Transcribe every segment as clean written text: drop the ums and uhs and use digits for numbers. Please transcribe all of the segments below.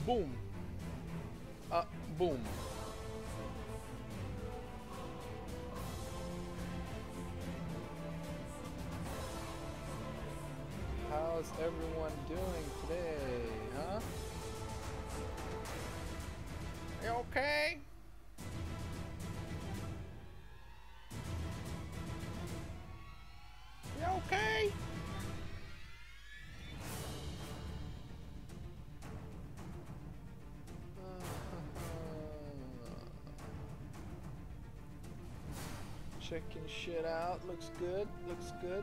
Boom. Boom. How's everyone doing today, huh? You okay? You okay? Checking shit out. Looks good. Looks good.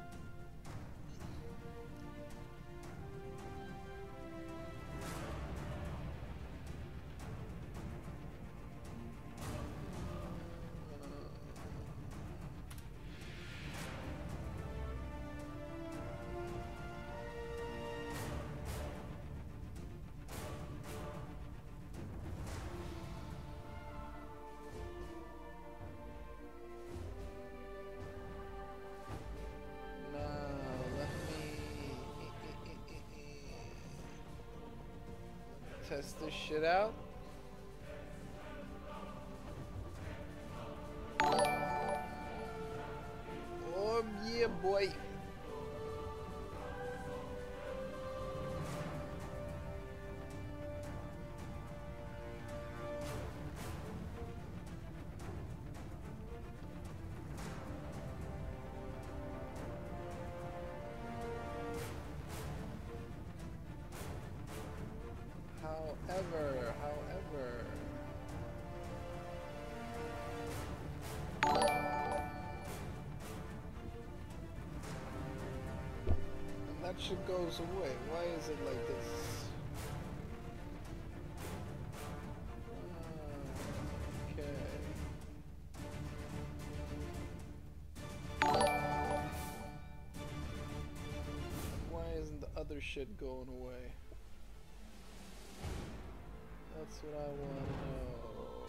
Test this shit out. Oh yeah, boy. However, and that shit goes away. Why is it like this? Okay. Why isn't the other shit going away? That's what I want to know.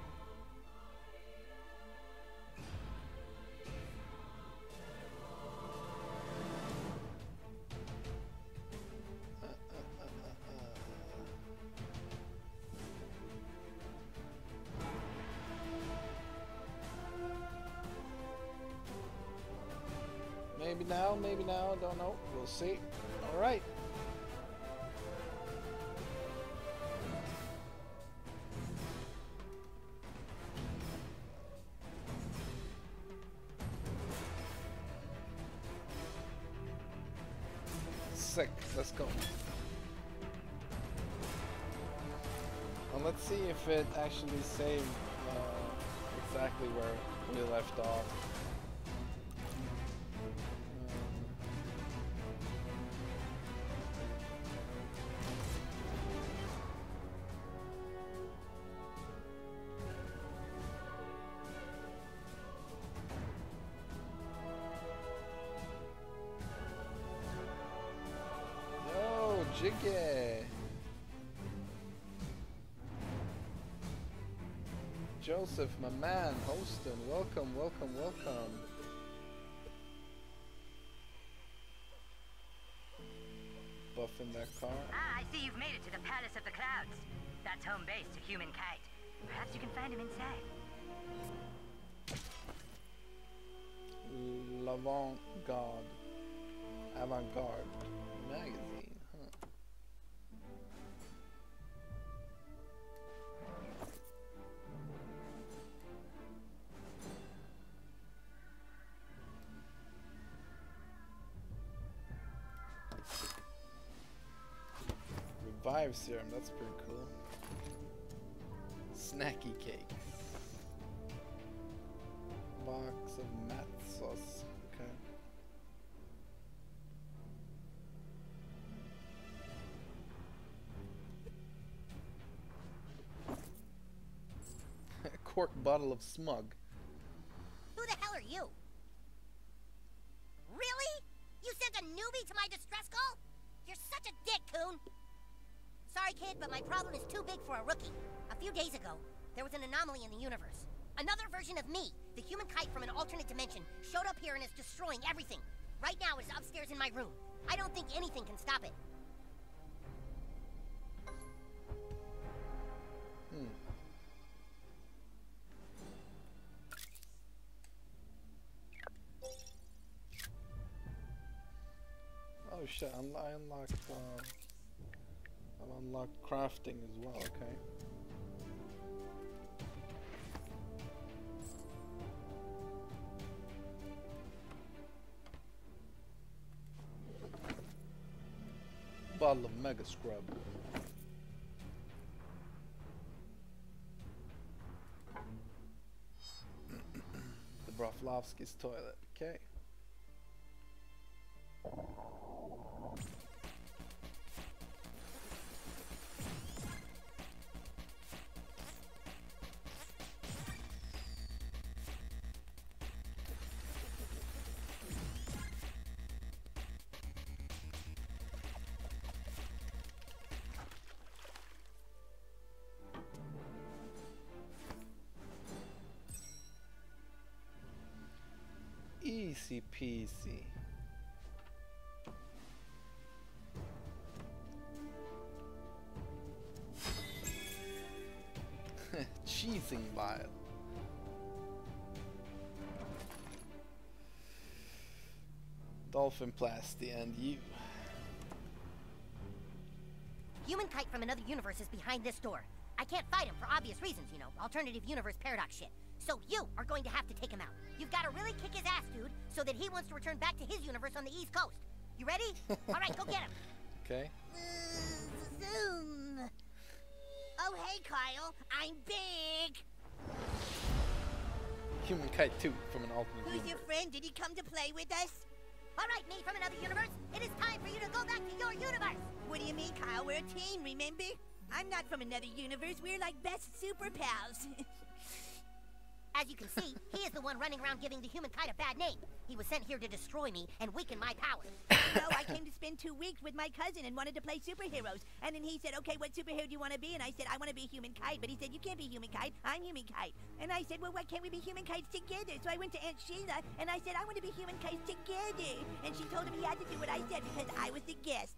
Maybe now, don't know. We'll see. All right. Sick. Let's go. Well, let's see if it actually saved exactly where we left off. Jiggy! Joseph, my man, Hostin, welcome, welcome, welcome. Buffing that car. Ah, I see you've made it to the Palace of the Clouds. That's home base to Human Kite. Perhaps you can find him inside. L'Avant-Garde. Avant-Garde magazine, huh? Revive serum, that's pretty cool. Snacky cakes. Box of mat sauce, okay. A cork bottle of smug. Who the hell are you? Really? You sent a newbie to my distress call? You're such a dick, Coon. Sorry, kid, but my problem is too big for a rookie. A few days ago, there was an anomaly in the universe. Another version of me, the Human Kite from an alternate dimension, showed up here and is destroying everything. Right now, it's upstairs in my room. I don't think anything can stop it. Oh shit, I unlocked, I've unlocked crafting as well, okay. Bottle of Mega Scrub. The Broflovsky's toilet, okay. Easy peasy. Cheesing vial. Dolphin Plasty and you. Human Kite from another universe is behind this door. I can't fight him for obvious reasons, you know, alternative universe paradox shit. So you are going to have to take him out. You've got to really kick his ass, dude, so that he wants to return back to his universe on the East Coast. You ready? All right, go get him. Okay. Zoom. Oh, hey, Kyle. I'm big. Human Kite 2 from an alternate Who's universe. your friend? Did he come to play with us? All right, me from another universe. It is time for you to go back to your universe. What do you mean, Kyle? We're a team, remember? I'm not from another universe. We're like best super pals. As you can see, he is the one running around giving the Human Kite a bad name. He was sent here to destroy me and weaken my powers. So I came to spend 2 weeks with my cousin and wanted to play superheroes. And then he said, okay, what superhero do you want to be? And I said, I want to be Human Kite. But he said, you can't be Human Kite. I'm Human Kite. And I said, well, why can't we be Human Kites together? So I went to Aunt Sheila and I said, I want to be Human Kites together. And she told him he had to do what I said because I was the guest.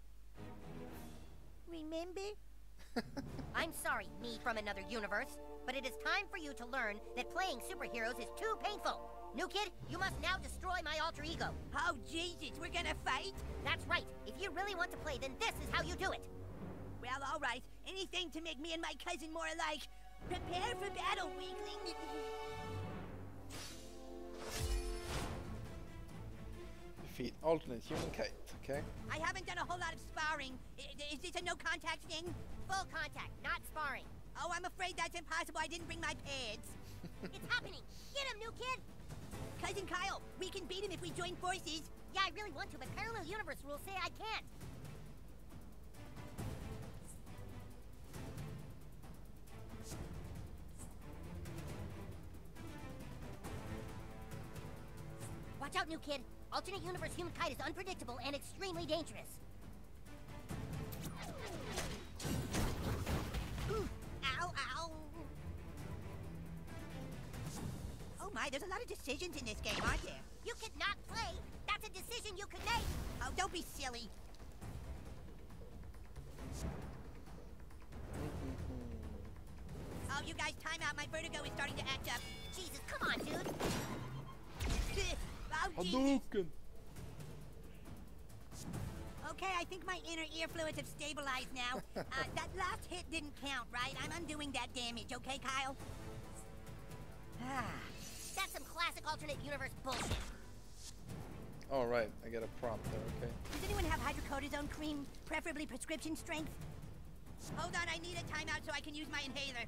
Remember? I'm sorry, me from another universe, but it is time for you to learn that playing superheroes is too painful. New kid, you must now destroy my alter ego. Oh, Jesus, we're gonna fight? That's right. If you really want to play, then this is how you do it. Well, all right. Anything to make me and my cousin more alike. Prepare for battle, weakling. Defeat alternate Human Kite, okay? I haven't done a whole lot of sparring. Is this a no-contact thing? Full contact, not sparring. Oh, I'm afraid that's impossible. I didn't bring my pads. It's happening. Get him, new kid. Cousin Kyle, we can beat him if we join forces. Yeah, I really want to, but parallel universe rules say I can't. Watch out, new kid. Alternate universe Human Kite is unpredictable and extremely dangerous. Ooh, ow, ow. Oh my, there's a lot of decisions in this game, aren't there? You could not play. That's a decision you could make. Oh, don't be silly. Oh, you guys, time out. My vertigo is starting to act up. Jesus, come on, dude. Oh, Jesus. Hadouken! Okay, I think my inner ear fluids have stabilized now. That last hit didn't count, right? I'm undoing that damage, okay, Kyle? That's some classic alternate universe bullshit. Alright, I get a prompt there, okay? Does anyone have hydrocortisone cream, preferably prescription strength? Hold on, I need a timeout so I can use my inhaler.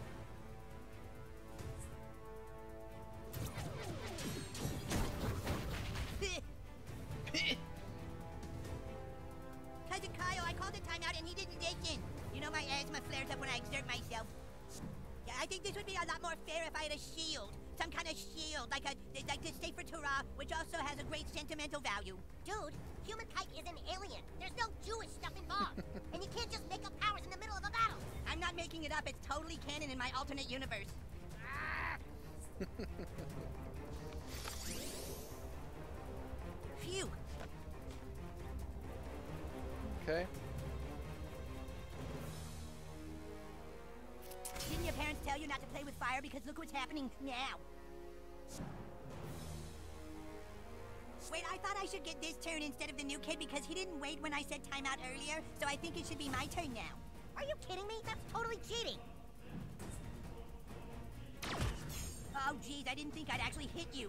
Cousin Kyle, I called a timeout and he didn't listen. You know my asthma flares up when I exert myself. Yeah, I think this would be a lot more fair if I had a shield. Some kind of shield, like the Sefer Torah, which also has a great sentimental value. Dude, Human Kite is an alien. There's no Jewish stuff involved. And you can't just make up powers in the middle of a battle. I'm not making it up. It's totally canon in my alternate universe. Phew. Okay. Didn't your parents tell you not to play with fire because look what's happening now? Wait, I thought I should get this turn instead of the new kid because he didn't wait when I said timeout earlier, so I think it should be my turn now. Are you kidding me? That's totally cheating. Oh, geez, I didn't think I'd actually hit you.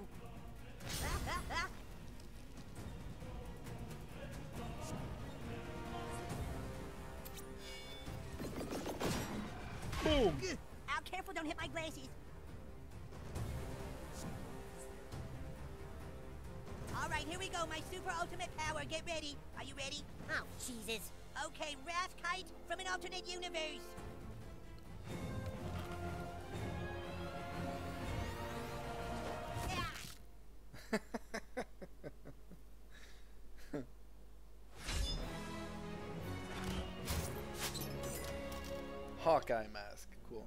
Boom! Ow, careful, don't hit my glasses. All right, here we go, my super ultimate power. Get ready. Are you ready? Oh, Jesus. Okay, Wrath Kite from an alternate universe. Yeah. Hawkeye mask. Cool.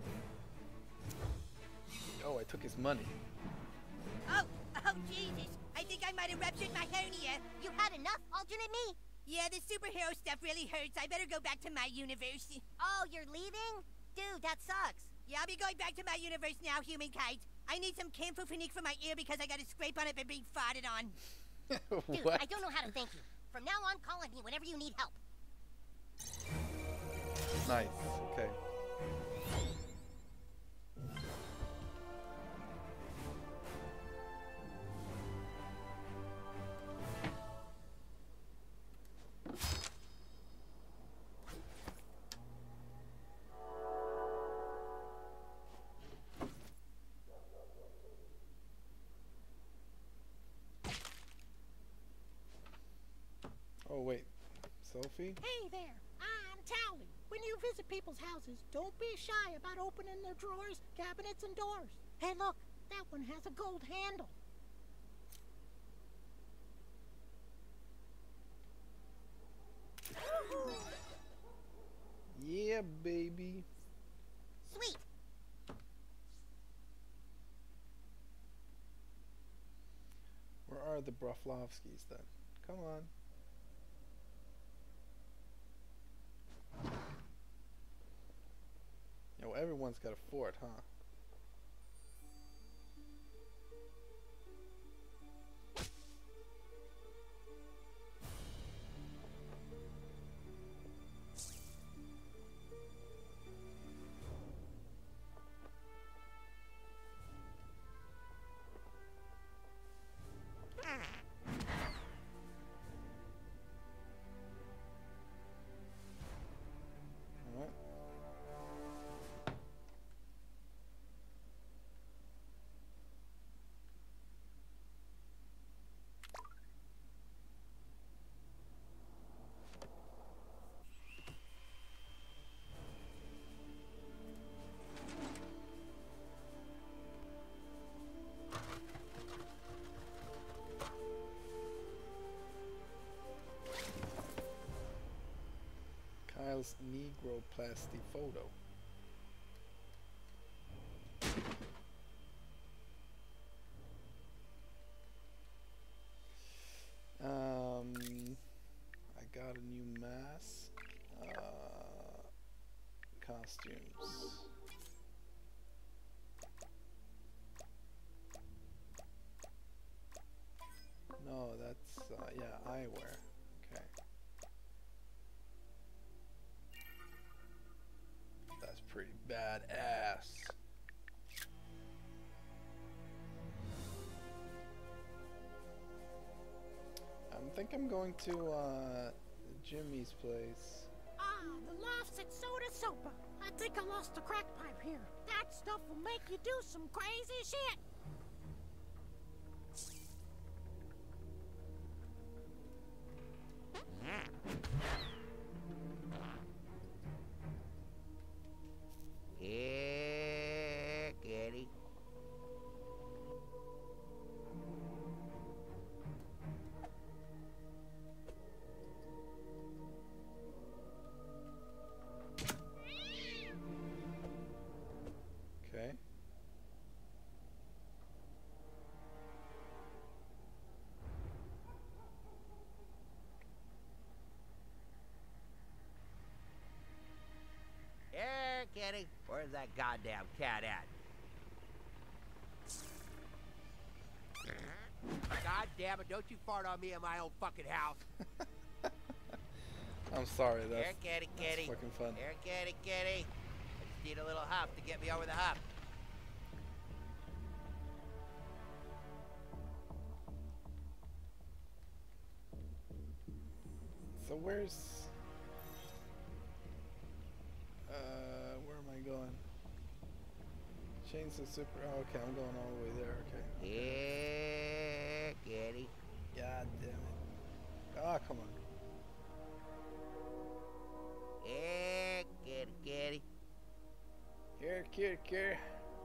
Oh, I took his money. Oh, Jesus. I think I might have ruptured my hernia. You had enough, alternate me? Yeah, the superhero stuff really hurts. I better go back to my universe. Oh, you're leaving? Dude, that sucks. Yeah, I'll be going back to my universe now, Human Kite. I need some Camphorphenique for my ear because I got a scrape on it by being farted on. Dude, What? I don't know how to thank you. From now on, call on me whenever you need help. Nice. Okay. Oh wait, Sophie? Hey there, I'm Tally. When you visit people's houses, don't be shy about opening their drawers, cabinets, and doors. Hey look, that one has a gold handle. Yeah, baby. Sweet. Where are the Broflovskis then? Come on. Yo, everyone's got a fort, huh? Alright. Kyle's Negroplasty photo. I got a new mask. Costumes. No, that's yeah, eyewear. Okay. That's pretty badass. I think I'm going to Jimmy's place. Ah, the lofts at Soda Sopa. I think I lost the crack pipe here. That stuff will make you do some crazy shit. Yeah, kitty. Okay. Yeah, kitty. Where's that goddamn cat at? God damn it, don't you fart on me in my own fucking house. I'm sorry, Here, that's kitty, kitty. fucking fun. Here, kitty, kitty. I just need a little huff to get me over the hump. So where's... where am I going? Chains of super... Oh, okay, I'm going all the way there, okay. Here, kitty. God damn it. Ah, come on. Here, kitty, kitty. Here, here, here.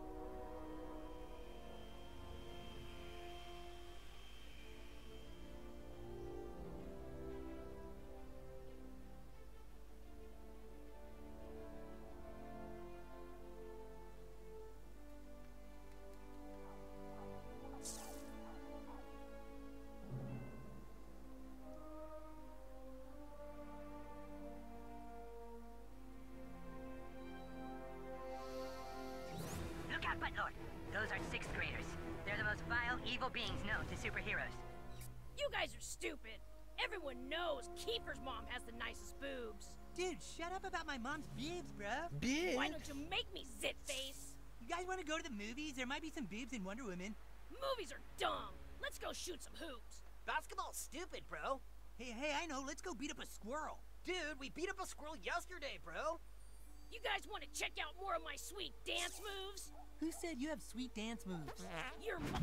Look out, Buttlord. Those are 6th graders. They're the most vile, evil beings known to superheroes. You guys are stupid. Everyone knows Kiefer's mom has the nicest boobs. Dude, shut up about my mom's boobs, bro. Bitch! Why don't you make me zit face? You guys want to go to the movies? There might be some boobs in Wonder Woman. Movies are dumb. Let's go shoot some hoops. Basketball's stupid, bro. Hey, I know. Let's go beat up a squirrel. Dude, we beat up a squirrel yesterday, bro. You guys want to check out more of my sweet dance moves? Who said you have sweet dance moves? Your mom.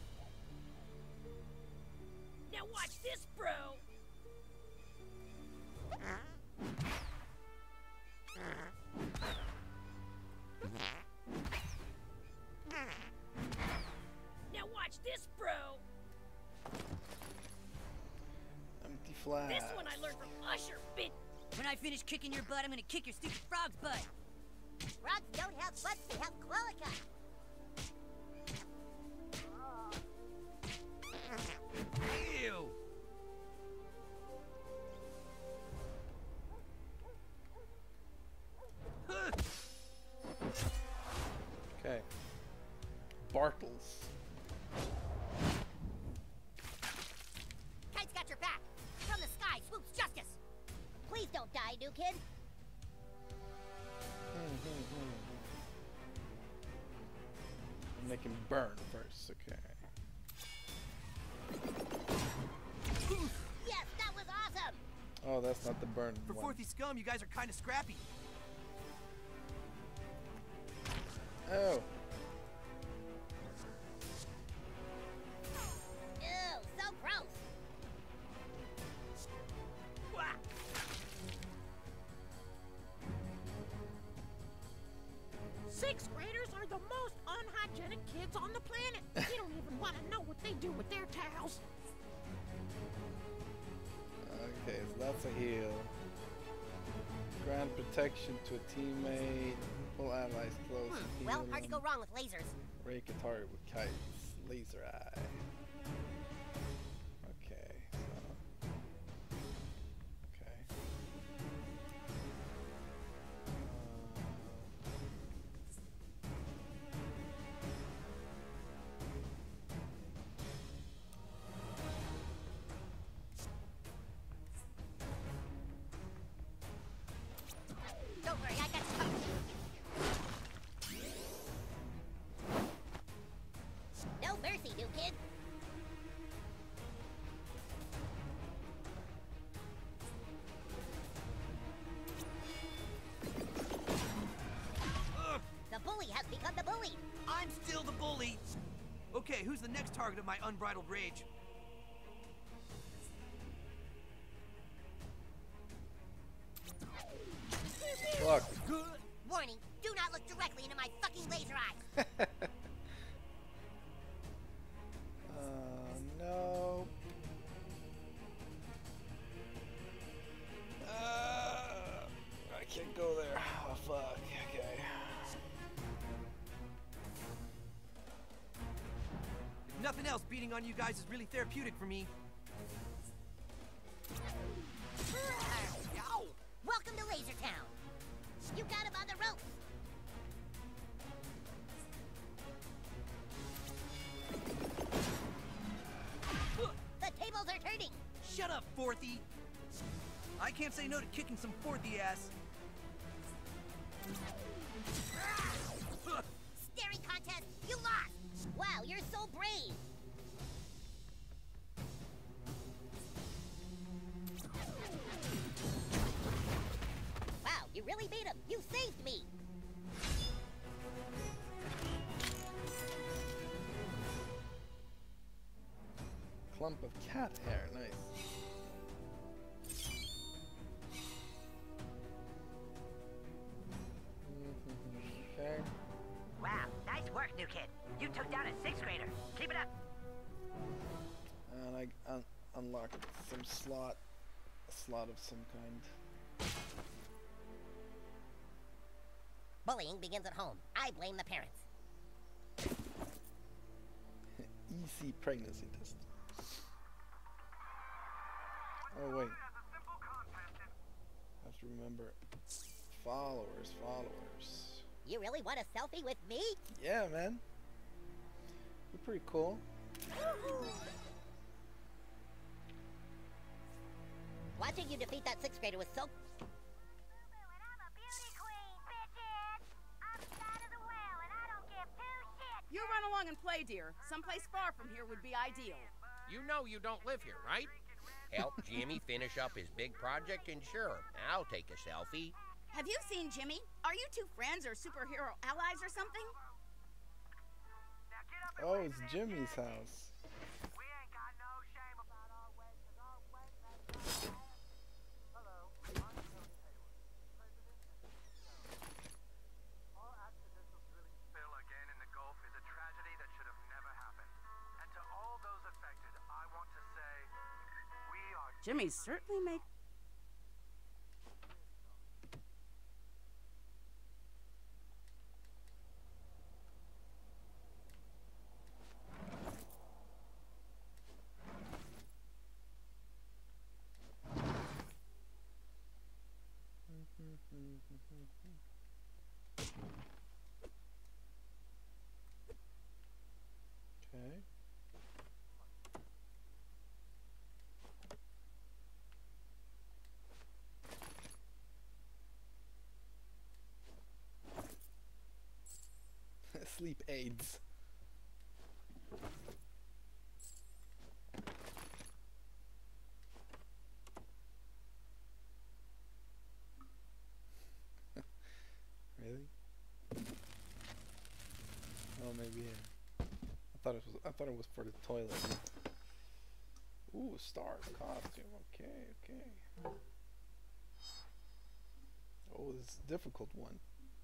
Now watch this, bro. Now watch this, bro. Empty flash. This one I learned from Usher, bitch. When I finish kicking your butt, I'm gonna kick your stupid frog's butt. Frogs don't have butts, they have cloaca. Ew. Okay. Bartles. Kite's got your back. From the sky swoops justice. Please don't die, new kid. Make him burn first, okay. Yes, that was awesome. Oh, that's not the burn For one. Fourthy Scum, you guys are kind of scrappy. Oh. Ew, so gross. Sixth graders are the most unhygienic kids on the planet. You don't even want to know what they do with their towels. Okay, so that's a heal. Grant protection to a teammate. Pull allies close. Well, heal hard to go them. wrong with lasers. Rake a target with kites. Laser eye. Okay, so. Okay. Don't worry, I got you covered. No mercy, new kid. The bully has become the bully. I'm still the bully. Okay, who's the next target of my unbridled rage? Look. Warning, do not look directly into my fucking laser eyes. No. I can't go there. Oh, fuck. Okay. If nothing else, beating on you guys is really therapeutic for me. Ow! Welcome to Laser Town. You got him on the ropes. turning. Shut up, Fourthy! I can't say no to kicking some Fourthy ass. Staring contest, you lost. Wow, you're so brave. Wow, you really beat him. You saved me. Clump of cat hair, nice. Okay. Wow, nice work, new kid. You took down a 6th grader. Keep it up. And I unlocked some a slot of some kind. Bullying begins at home. I blame the parents. EC pregnancy test. Oh wait. Have to remember. Followers. You really want a selfie with me? Yeah, man. You're pretty cool. Watching you defeat that 6th grader was so... You run along and play, dear. Someplace far from here would be ideal. You know you don't live here, right? Help Jimmy finish up his big project, and sure, I'll take a selfie. Have you seen Jimmy? Are you two friends or superhero allies or something? Oh, it's Jimmy's house. Jimmy certainly made... Okay. Sleep aids. Really? Oh, maybe here. I thought it was for the toilet. Ooh, Star's costume. Okay. Oh, this is a difficult one.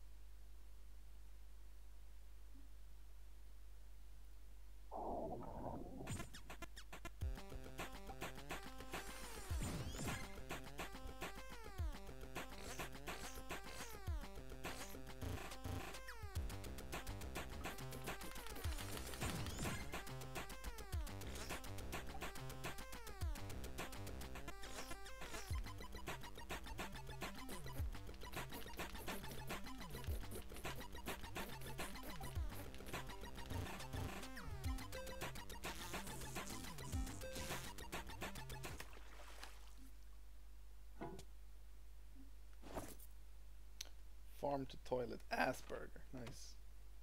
Farm to toilet Asperger. Nice.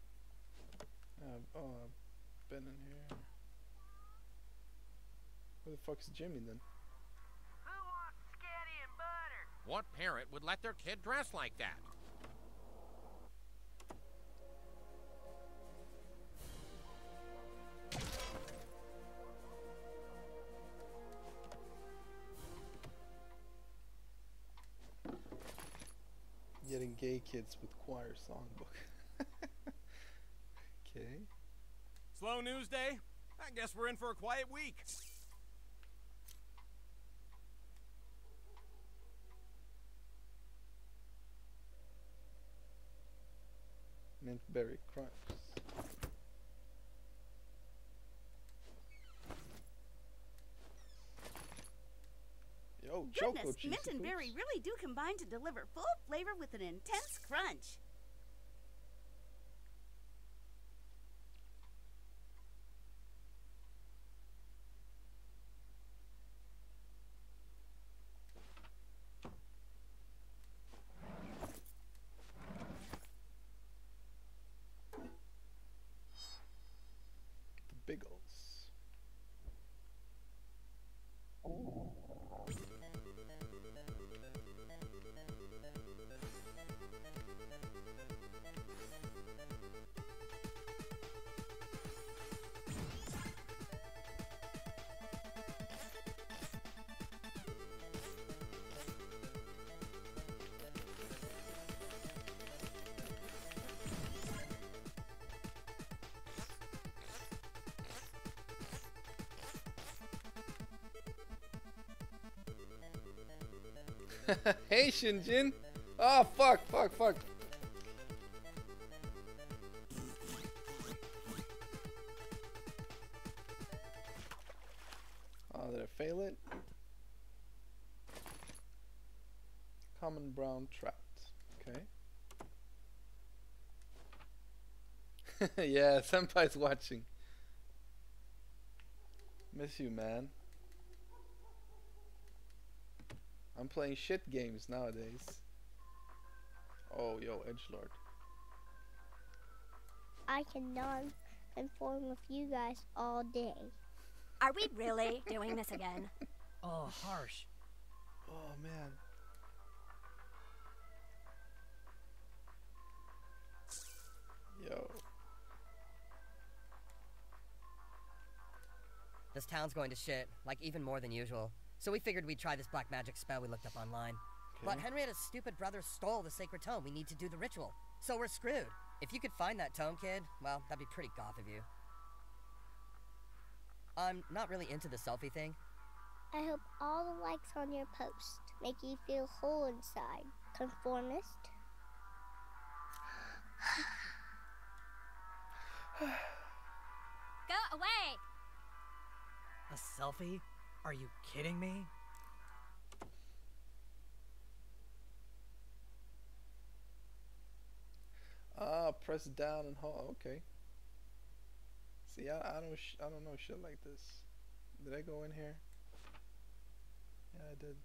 Oh, I've been in here. Where the fuck is Jimmy then? Who wants spaghetti and butter? What parent would let their kid dress like that? Getting gay kids with choir songbook. Okay. Slow news day? I guess we're in for a quiet week. Mint berry crunch. Yo, Choco Goodness, Cheesy mint and Poops. berry really do combine to deliver full flavor with an intense crunch. Hey, Shinjin. Oh, fuck. Oh, did I fail it? Common brown trout. Okay. Yeah, Senpai's watching. Miss you, man. I'm playing shit games nowadays. Oh, yo, edgelord. I can non-conform with you guys all day. Are we really doing this again? Oh, harsh. Oh, man. Yo. This town's going to shit, like even more than usual. So we figured we'd try this black magic spell we looked up online. Okay. But Henrietta's stupid brother stole the sacred tome we need to do the ritual. So we're screwed. If you could find that tome, kid, well, that'd be pretty goth of you. I'm not really into the selfie thing. I hope all the likes on your post make you feel whole inside, conformist. Go away! A selfie? Are you kidding me? Ah, press down and hold. Okay. See, I don't know shit like this. Did I go in here? Yeah, I did.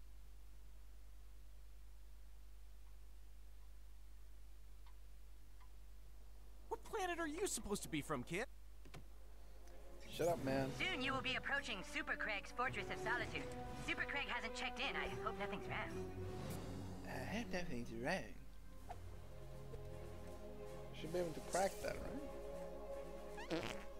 What planet are you supposed to be from, kid? Shut up, man. Soon you will be approaching Super Craig's Fortress of Solitude. Super Craig hasn't checked in. I hope nothing's wrong. I hope nothing's wrong. Should be able to crack that, right?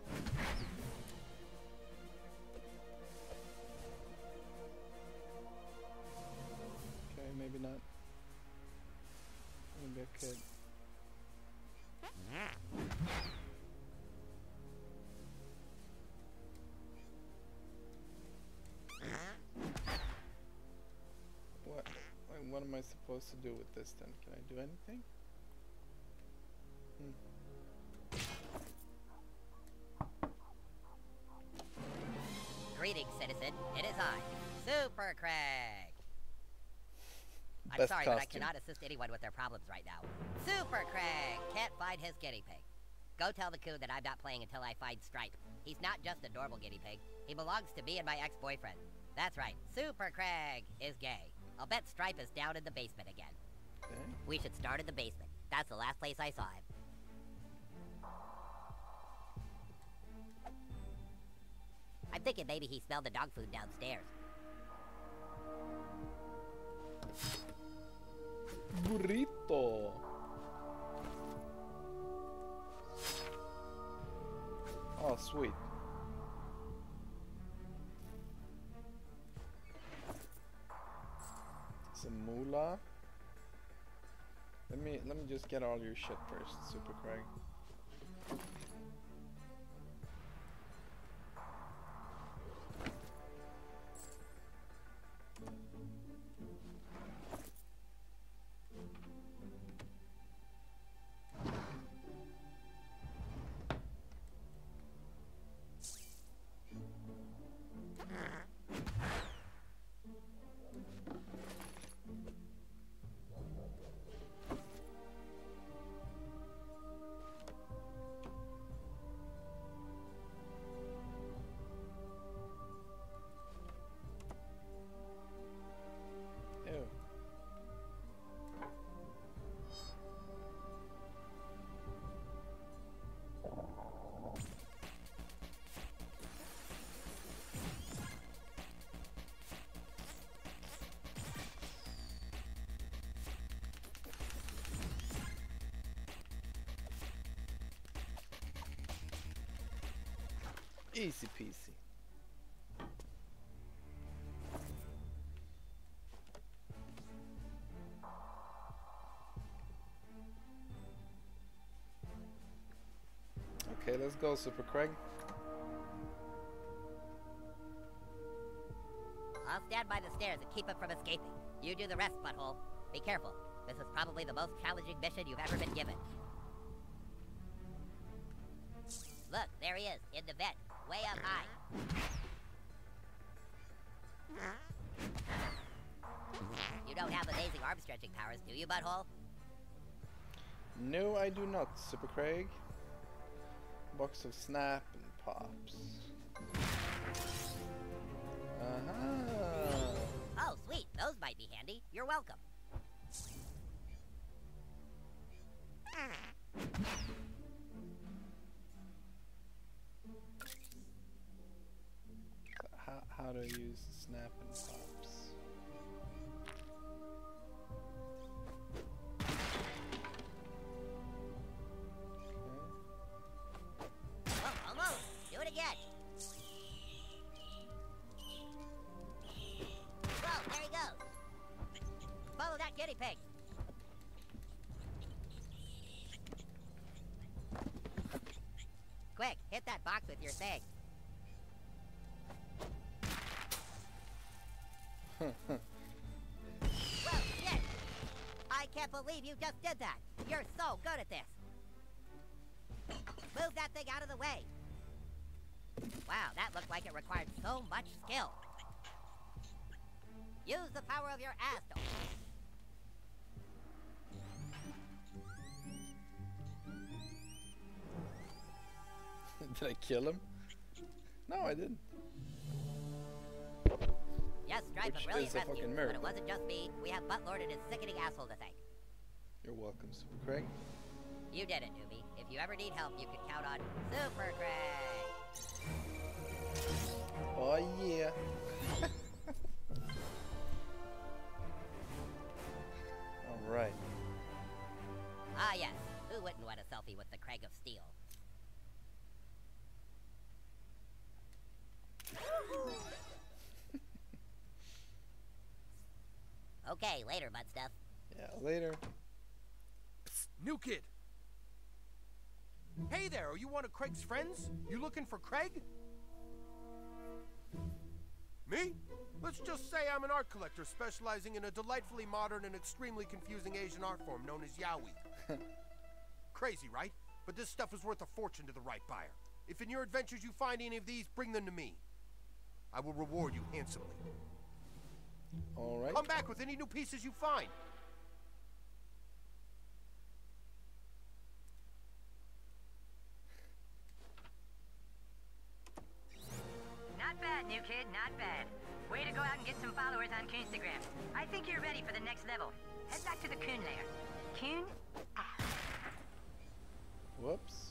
Okay, maybe not. Maybe I could. What am I supposed to do with this then? Can I do anything? Greetings, citizen. It is I, Super Craig. I'm Best sorry, but I costume. cannot assist anyone with their problems right now. Super Craig can't find his guinea pig. Go tell the coon that I'm not playing until I find Stripe. He's not just a normal guinea pig. He belongs to me and my ex-boyfriend. That's right, Super Craig is gay. I'll bet Stripe is down in the basement again. Okay. We should start in the basement. That's the last place I saw him. I'm thinking maybe he smelled the dog food downstairs. Burrito. Oh, sweet. Some moolah. Let me just get all your shit first, Super Craig. Easy peasy. Okay, let's go, Super Craig. I'll stand by the stairs and keep him from escaping. You do the rest, butthole. Be careful. This is probably the most challenging mission you've ever been given. Look, there he is, in the vent, way up high. You don't have amazing arm-stretching powers, do you, butthole? No, I do not, Super Craig. Box of snap and pops. Oh, sweet. Those might be handy. You're welcome. How to use snap and pops. Oh, almost. Do it again. Whoa, there he goes. Follow that guinea pig. Quick, hit that box with your thing. Well, shit! I can't believe you just did that. You're so good at this. Move that thing out of the way. Wow, that looked like it required so much skill. Use the power of your ass to... Did I kill him? No, I didn't. Yes, Stripe, Which a brilliant is a rescue, fucking but miracle. it wasn't just me. We have Buttlord and his sickening asshole to thank. You're welcome, Super Craig. You did it, newbie. If you ever need help, you can count on Super Craig. Oh yeah. All right. Ah, yes. Who wouldn't want a selfie with the Craig of Steel? Okay, later, butt stuff. Yeah, later. Psst, new kid. Hey there, are you one of Craig's friends? You looking for Craig? Me? Let's just say I'm an art collector specializing in a delightfully modern and extremely confusing Asian art form known as yaoi. Crazy, right? But this stuff is worth a fortune to the right buyer. If in your adventures you find any of these, bring them to me. I will reward you handsomely. All right. Come back with any new pieces you find. Not bad, new kid, not bad. Way to go out and get some followers on Coonstagram. I think you're ready for the next level. Head back to the Coon lair. Coon? Ah. Whoops.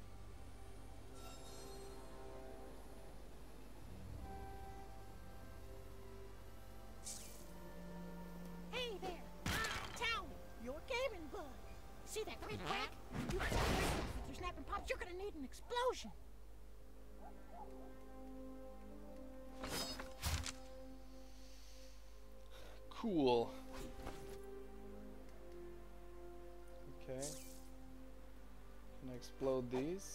Hey there, I'm Townie, your gaming bud. See that red crack? You got with your snapping pops, you're gonna need an explosion. Cool. Okay. Can I explode these?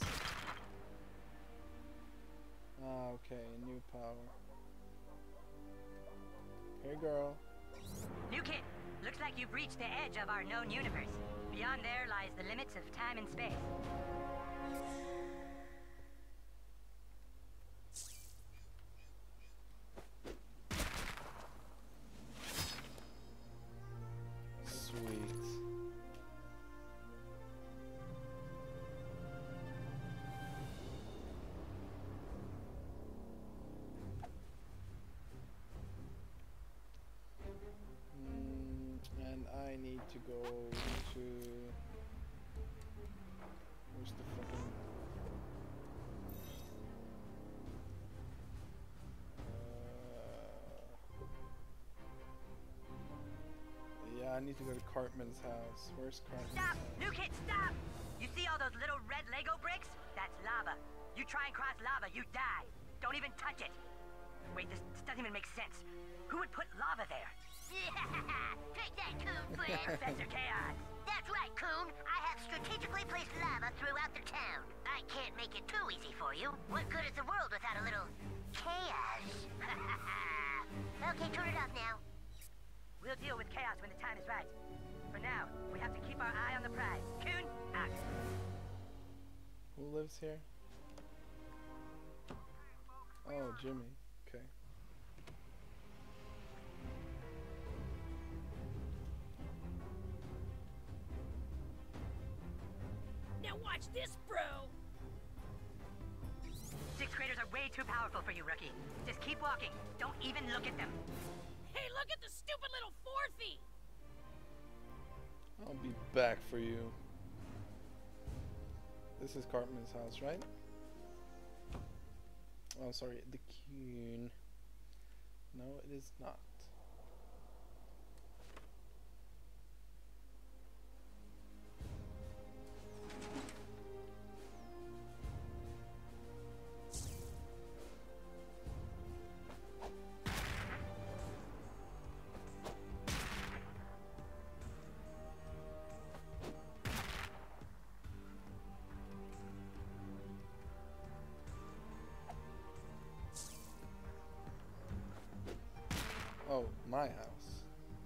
Ah, okay, new power. Hey, girl. New kid, looks like you've reached the edge of our known universe. Beyond there lies the limits of time and space. Sweet. And I need to go to... Where's the fucking... Yeah, I need to go to Cartman's house. Where's Cartman's Stop! house? New kid, stop! You see all those little red Lego bricks? That's lava. You try and cross lava, you die. Don't even touch it. Wait, this doesn't even make sense. Who would put lava there? Take that, Coon friend. Professor Chaos. That's right, Coon. I have strategically placed lava throughout the town. I can't make it too easy for you. What good is the world without a little chaos? Okay, turn it up now. We'll deal with chaos when the time is right. For now, we have to keep our eye on the prize. Coon, out. Who lives here? Oh, Jimmy. Okay. Now watch this, bro. Sixth graders are way too powerful for you, rookie. Just keep walking. Don't even look at them. Hey, look at the stupid little fourthie. I'll be back for you. This is Cartman's house, right? Oh, sorry, the Coon. No, it is not. Oh, my house.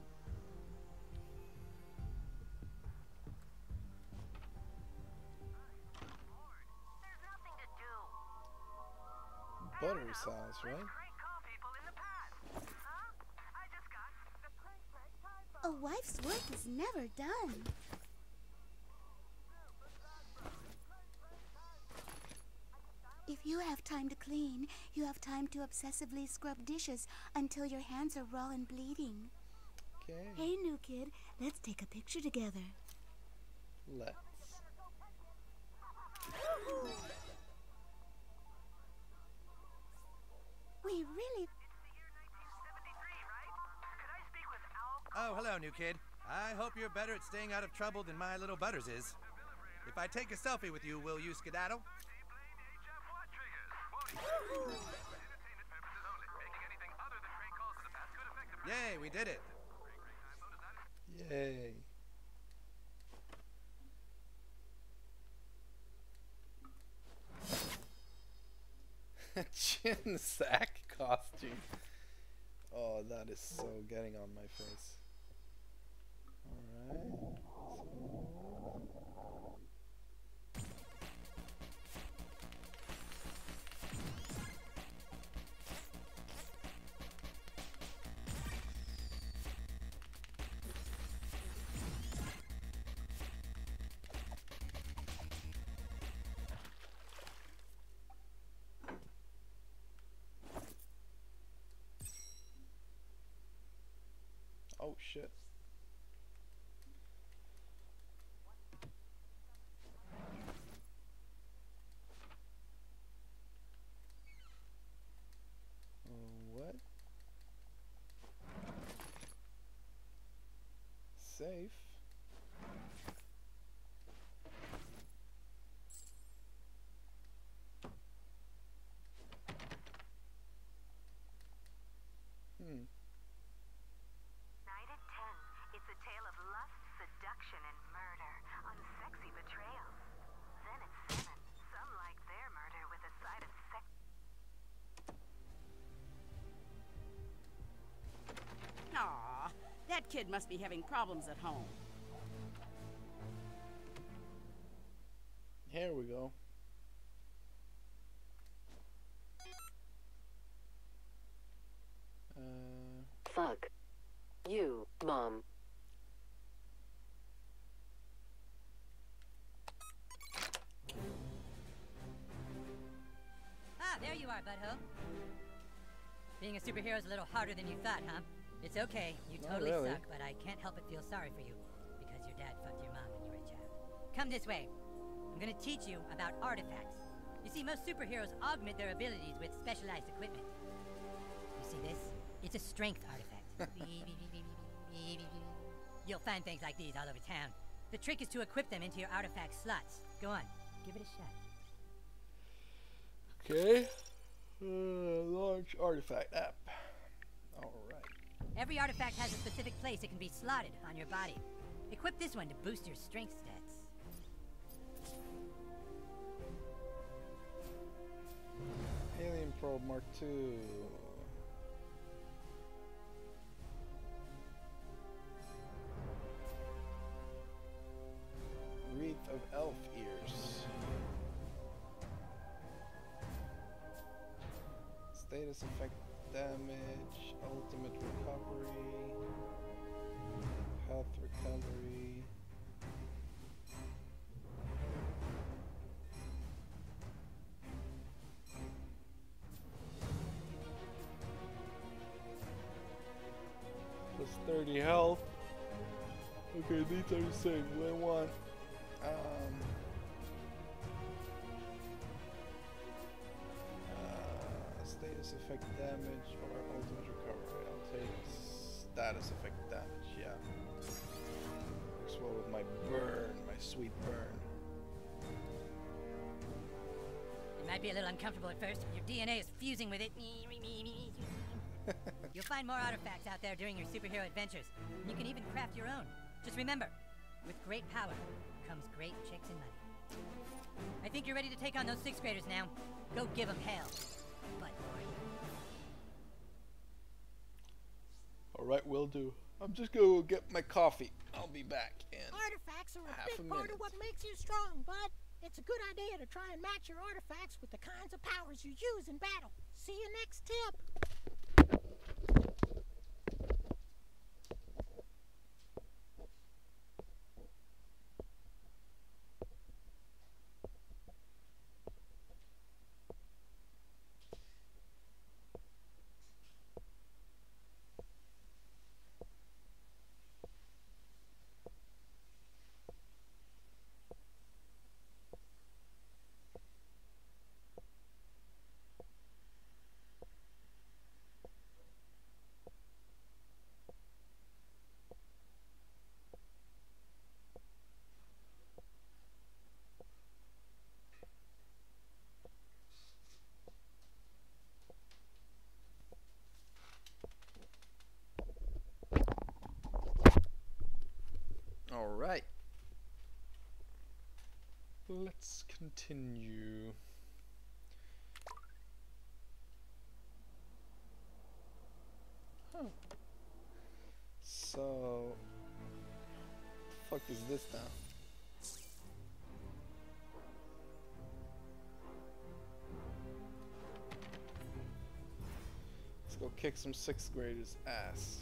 Butter's house, right? A wife's work is never done. If you have time to clean, you have time to obsessively scrub dishes until your hands are raw and bleeding. Okay. Hey, new kid, let's take a picture together. Let's. We really... Oh, hello, new kid. I hope you're better at staying out of trouble than my little Butters is. If I take a selfie with you, will you skedaddle? Yay, we did it. Yay. Chin sack costume. Oh, that is so getting on my face. Alright. Oh shit. What? Safe? Night at 10. It's a tale of lust, seduction, and murder. Unsexy betrayals. Then at 7. Some like their murder with a side of sex. Aw, that kid must be having problems at home. Here we go. Fuck you, Mom. Ah, there you are, butthole. Being a superhero is a little harder than you thought, huh? It's okay. You Not totally really. suck, but I can't help but feel sorry for you because your dad fucked your mom when you were a child. Come this way. I'm gonna teach you about artifacts. You see, most superheroes augment their abilities with specialized equipment. You see this? It's a strength artifact. You'll find things like these all over town. The trick is to equip them into your artifact slots. Go on, give it a shot. Okay. Launch artifact app. Alright. Every artifact has a specific place it can be slotted on your body. Equip this one to boost your strength stats. Alien Probe Mark II. status effect damage, ultimate recovery, health recovery. Plus 30 health. Okay, these are the same. What I want. Status effect damage or ultimate recovery. I'll take status effect damage, yeah. Works well with my burn, my sweet burn. It might be a little uncomfortable at first. Your DNA is fusing with it. You'll find more artifacts out there during your superhero adventures. You can even craft your own. Just remember, with great power comes great chicks and money. I think you're ready to take on those 6th graders now. Go give them hell. But Alright, will do. I'm just gonna go get my coffee. I'll be back in Artifacts are a half big a part minute. of what makes you strong, bud. It's a good idea to try and match your artifacts with the kinds of powers you use in battle. See you next tip. Alright. Let's continue. Huh. So, what the fuck is this now? Let's go kick some 6th graders' ass.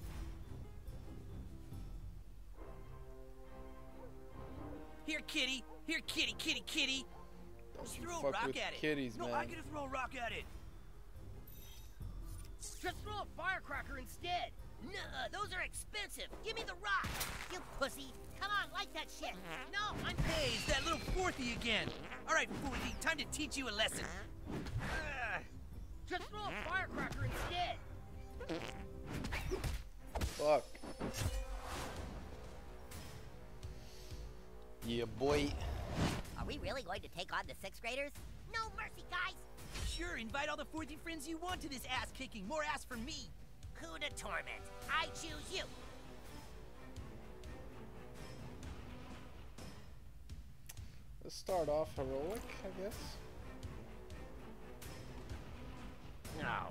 Here, kitty. Here, kitty, kitty, kitty. Don't Just you throw a fuck rock with at it. kitties, no, man. I can just throw a rock at it. Just throw a firecracker instead. Nuh-uh, those are expensive. Give me the rock. You pussy. Come on, light that shit. No, I'm... Hey, it's that little Fourthy again. All right, Fourthy, time to teach you a lesson. Just throw a firecracker instead. Fuck. Yeah, boy. are we really going to take on the 6th graders? No mercy, guys. Sure, invite all the Fourthy friends you want to this ass-kicking. More ass for me. Coup de torment. I choose you. Let's start off heroic, I guess. No.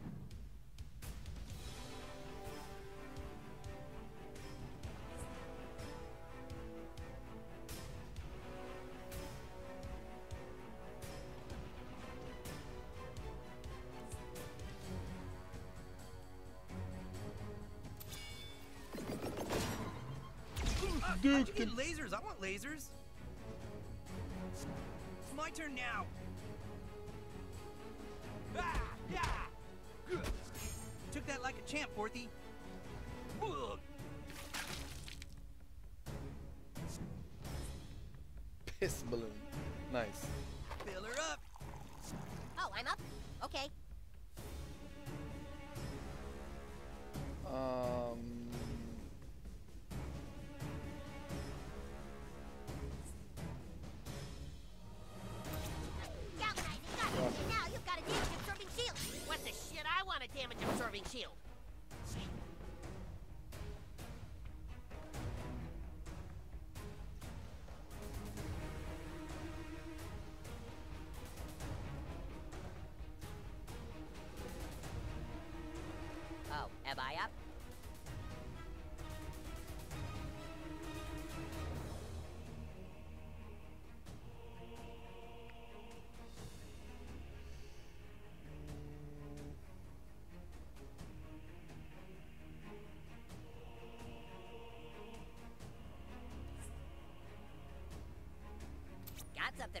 How'd you get lasers? I want lasers. It's my turn now. Ah, yeah. Took that like a champ, Fourthy. Piss balloon. Nice. Fill her up. Oh, I'm up? Okay. Galvanizing, got it. Now you've got a damage-absorbing shield. What the shit? I want a damage-absorbing shield. Oh, am I up?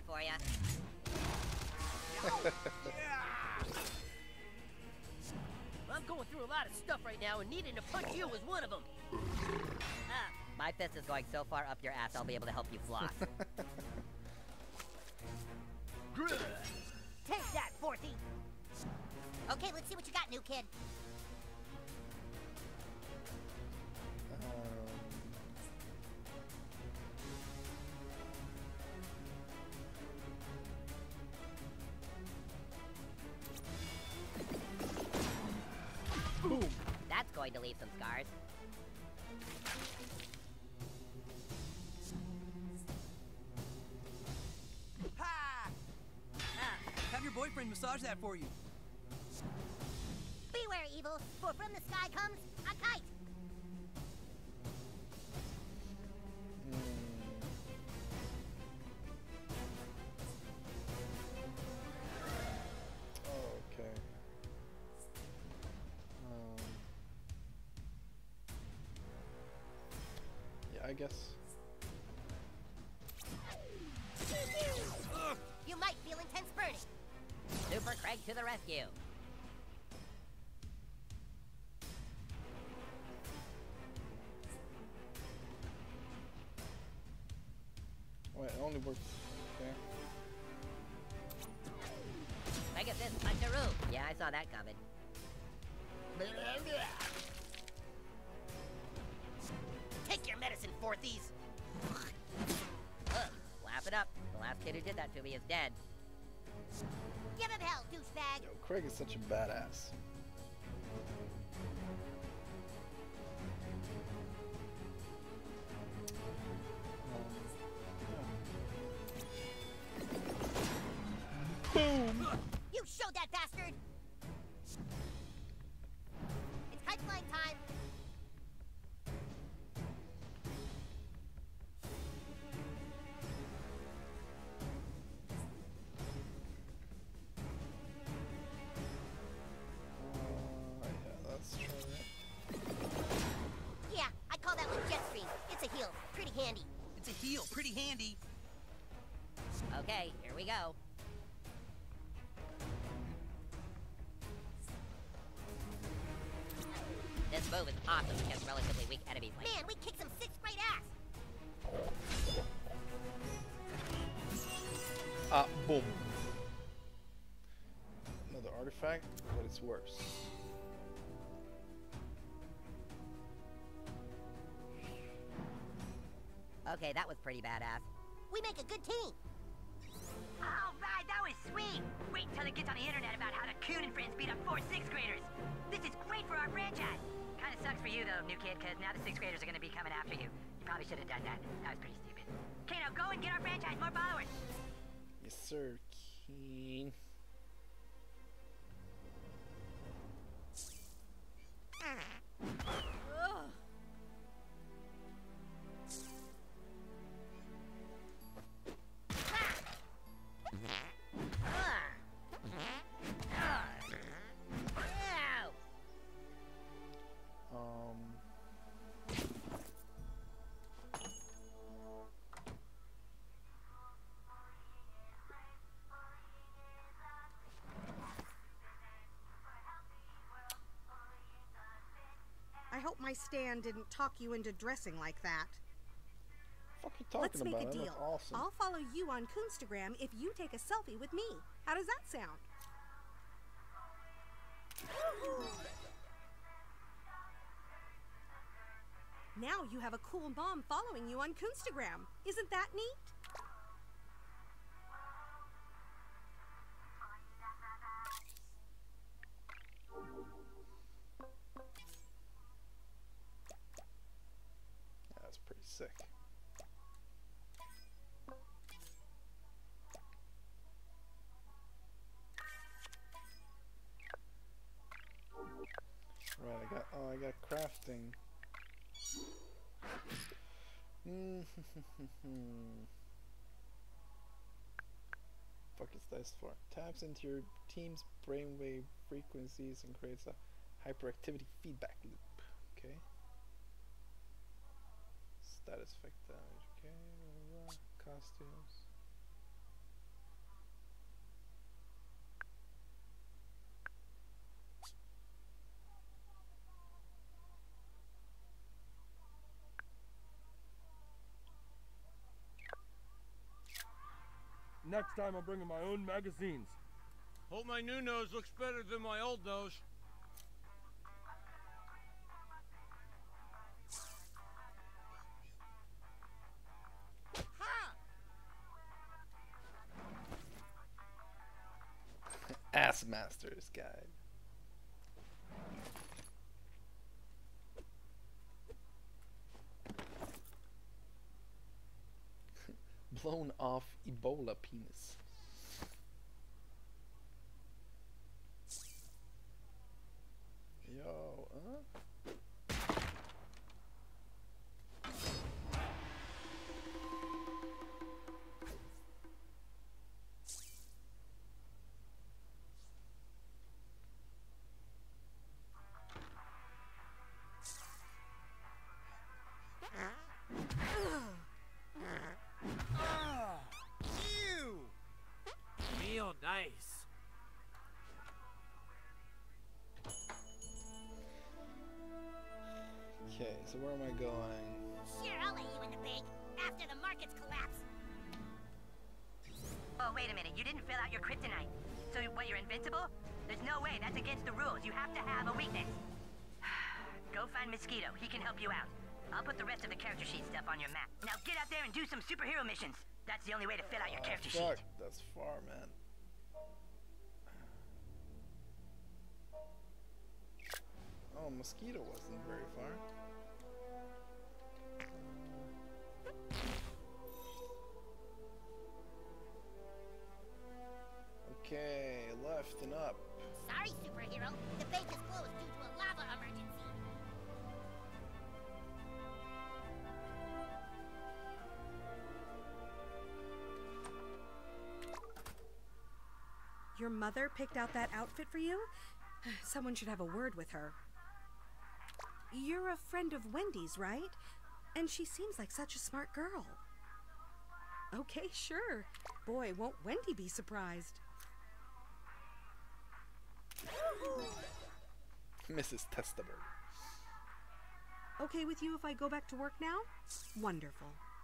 for you. I'm going through a lot of stuff right now, and needing to punch you is one of them. My fist is going so far up your ass, I'll be able to help you floss. Take that, Forthy! Okay, let's see what you got, new kid. Boom! That's going to leave some scars. Have your boyfriend massage that for you. Beware, evil, for from the sky comes a kite. Okay. Yeah, I guess. You might feel intense burning. Super Craig to the rescue. Wait, it only works. Okay. Pegasus Puncheroo. Yeah, I saw that coming. Take your medicine, Forthies. Laugh it up. The last kid who did that to me is dead. Give him hell, douchebag. Yo, Craig is such a badass. Boom! You showed that bastard. It's kite flying time. Yeah, that's true. Yeah, I call that one jet stream. It's a heal. Pretty handy. It's a heal, pretty handy. Okay, here we go. This move is awesome against relatively weak enemies like Man, we kicked some 6th grade ass. Boom. Another artifact, but it's worse. Okay, that was pretty badass. We make a good team. All right, that was sweet. Wait until it gets on the internet about how the Coon and friends beat up 4 6th graders. This is great for our franchise. Kind of sucks for you though, new kid, because now the 6th graders are going to be coming after you. You probably should have done that. That was pretty stupid. Okay, now go and get our franchise more followers. Yes, sir, Keen. I hope my stand didn't talk you into dressing like that. What you talking Let's make about? a That deal. looks awesome. I'll follow you on Coonstagram if you take a selfie with me. How does that sound? Now you have a cool mom following you on Coonstagram. Isn't that neat? That's pretty sick. Right, I got crafting. Fuck is this for? Taps into your team's brainwave frequencies and creates a hyperactivity feedback loop. Okay. Status effect damage. Okay. Costumes. Next time I'm bringing my own magazines. Hope my new nose looks better than my old nose. Ass Master's Guide. Blown off Ebola penis. Yo, Ew! Real nice. Okay, so where am I going? Sure, I'll let you in the bank after the markets collapse. Oh, wait a minute. You didn't fill out your kryptonite. So what, you're invincible? There's no way. That's against the rules. You have to have a weakness. Go find Mosquito. He can help you out. I'll put the rest of the character sheet stuff on your map. Now get out there and do some superhero missions. That's the only way to fill out your character Fuck, sheet. that's far, man. Oh, Mosquito wasn't very far. Okay, left and up. Sorry, superhero. The bank is closed due to a lava emergency. Your mother picked out that outfit for you? Someone should have a word with her. You're a friend of Wendy's, right? And she seems like such a smart girl. Okay, sure. Boy, won't Wendy be surprised. Mrs. Testerberg. Okay with you if I go back to work now? Wonderful.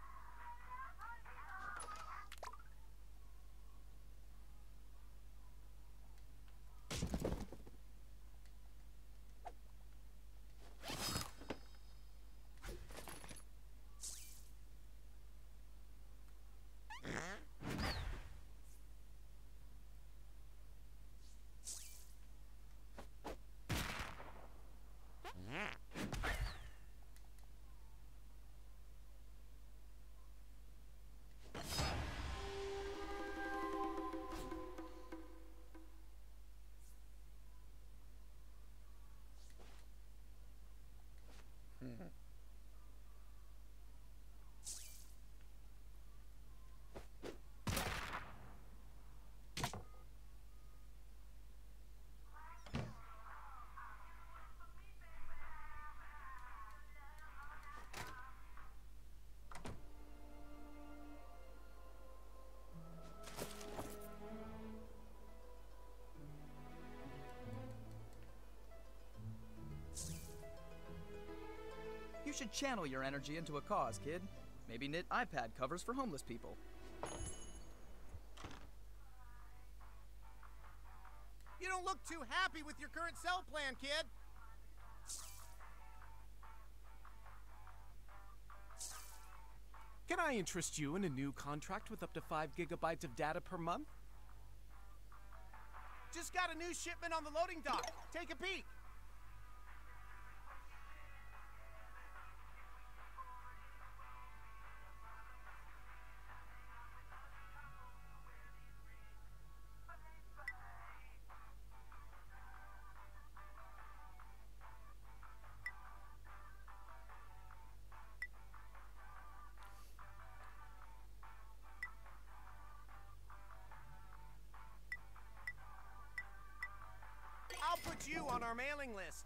You should channel your energy into a cause, kid. Maybe knit iPad covers for homeless people. You don't look too happy with your current cell plan, kid. Can I interest you in a new contract with up to 5 gigabytes of data per month? Just got a new shipment on the loading dock. Take a peek. I'll put you on our mailing list.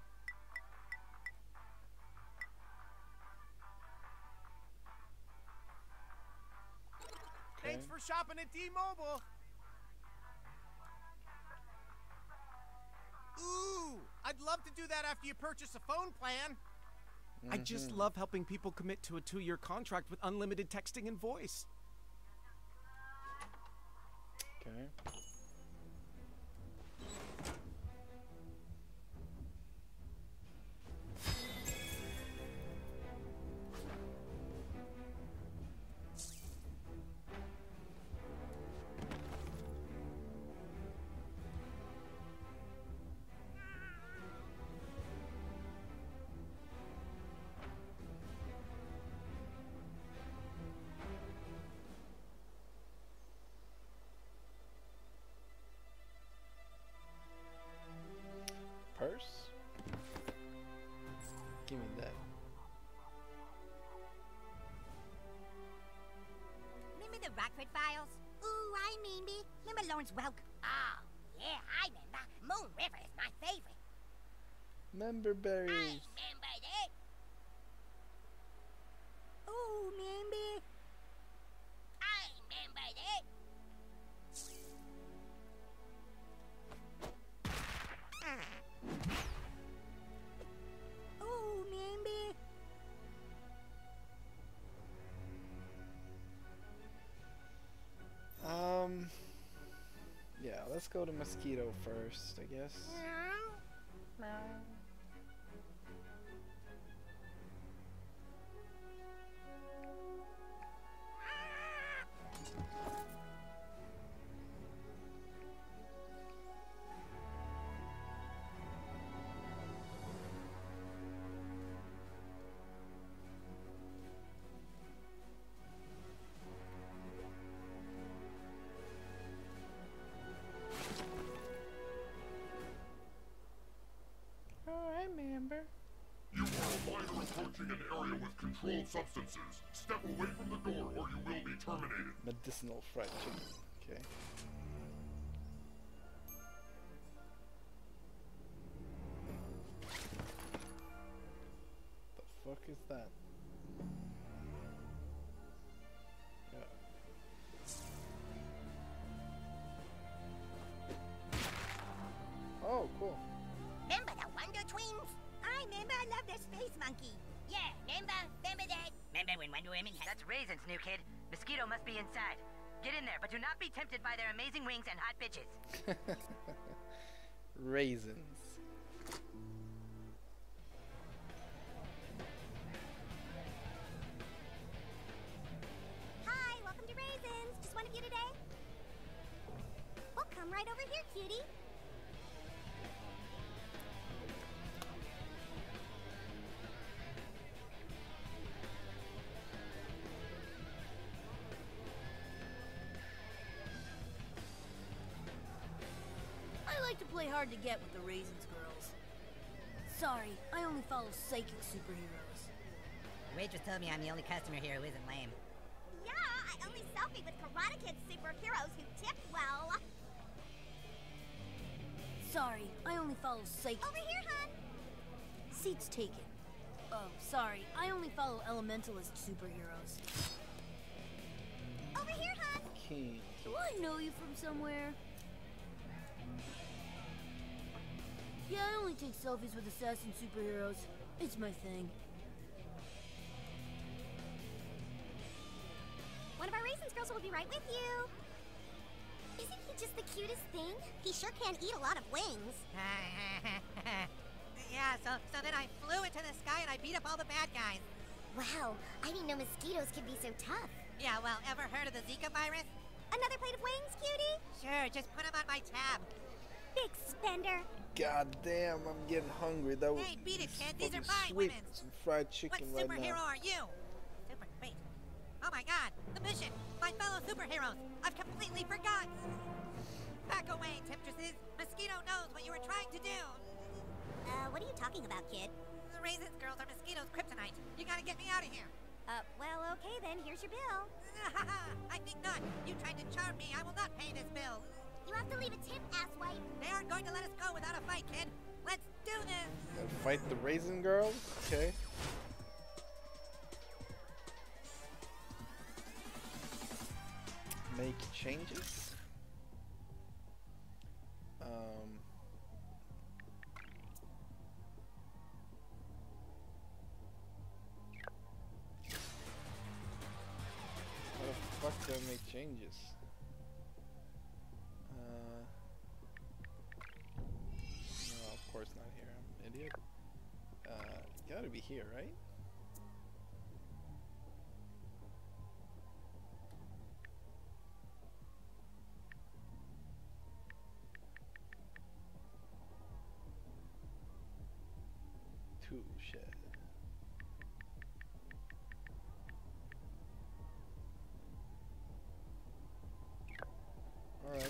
Okay. Thanks for shopping at T-Mobile. Ooh, I'd love to do that after you purchase a phone plan. I just love helping people commit to a 2-year contract with unlimited texting and voice. Okay. Purse? Give me that. Remember the Rockford Files? Ooh, I mean me. Remember Lawrence Welk? Oh, yeah, I remember. Moon River is my favorite. Member berries. I remember that. Ooh, remember. I remember that. Ooh, remember. Yeah, let's go to Mosquito first, I guess. You are a minor approaching an area with controlled substances. Step away from the door or you will be terminated. Medicinal fried chicken. Okay. The fuck is that? Yeah. Oh, cool. Remember the Wonder Twins? I remember. I love their space monkey. Yeah, remember that? Remember when Wonder Woman had... That's Raisins, new kid. Mosquito must be inside. Get in there, but do not be tempted by their amazing wings and hot bitches. Raisins. Hi, welcome to Raisins. Just one of you today? Well, come right over here, cutie. I like to play hard to get with the Raisins girls. Sorry, I only follow psychic superheroes. The waitress told me I'm the only customer here who isn't lame. Yeah, I only selfie with Karate Kid superheroes who tip well. Sorry, I only follow psychic... Over here, hon. Seats taken. Oh, sorry, I only follow elementalist superheroes. Over here, hon. King. Do I know you from somewhere? Yeah, I only take selfies with assassin superheroes. It's my thing. One of our Raisins girls will be right with you. Isn't he just the cutest thing? He sure can eat a lot of wings. Yeah, so then I flew into the sky and I beat up all the bad guys. Wow, I didn't know mosquitoes could be so tough. Yeah, well, ever heard of the Zika virus? Another plate of wings, cutie? Sure, just put them on my tab. Big spender. God damn, I'm getting hungry. That was Hey, beat it, kid. These are my sweet. women. Some fried chicken What right superhero now. are you? Wait. Oh my god, the mission. My fellow superheroes. I've completely forgotten. Back away, temptresses. Mosquito knows what you were trying to do. What are you talking about, kid? The Raisins girls are Mosquito's kryptonite. You gotta get me out of here. Well, okay then. Here's your bill. I think not. You tried to charm me. I will not pay this bill. You have to leave a tip, asswipe. They aren't going to let us go without a fight, kid. Let's do this. Fight the Raisin Girls? Okay. Make changes. How the fuck do I make changes? be here, right? Tool shed. Alright.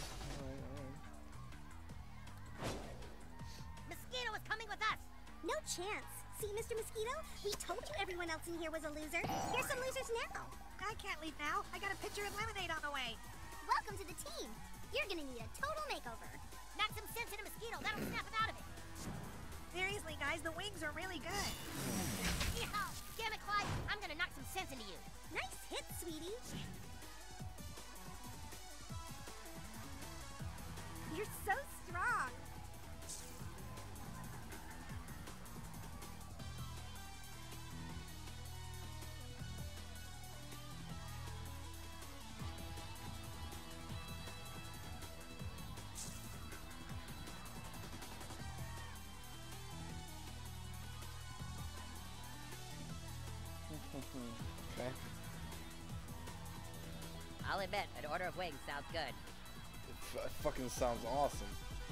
Mosquito is coming with us! No chance. See, Mr. Mosquito? We told you everyone else in here was a loser. Here's some losers now. I can't leave now. I got a pitcher of lemonade on the way. Welcome to the team. You're gonna need a total makeover. Knock some sense in a mosquito. That'll snap him out of it. Seriously, guys, the wings are really good. Yeehaw! Damn it, Clyde. I'm gonna knock some sense into you. Nice hit, sweetie. You're so strong. Okay. I'll admit, an order of wings sounds good. It fucking sounds awesome.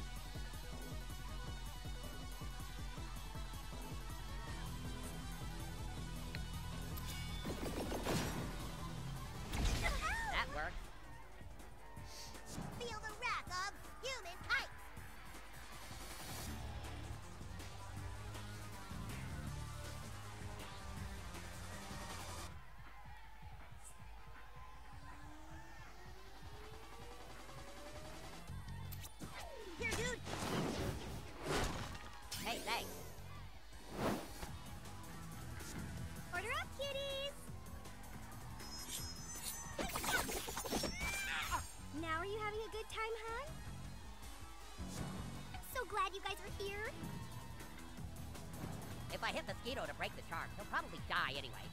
That works. Feel the wrath of human kites. Here, dude. Hey, thanks. Order up, kitties. Now are you having a good time, hon? I'm so glad you guys are here. If I hit Mosquito to break the charm, he'll probably die anyway.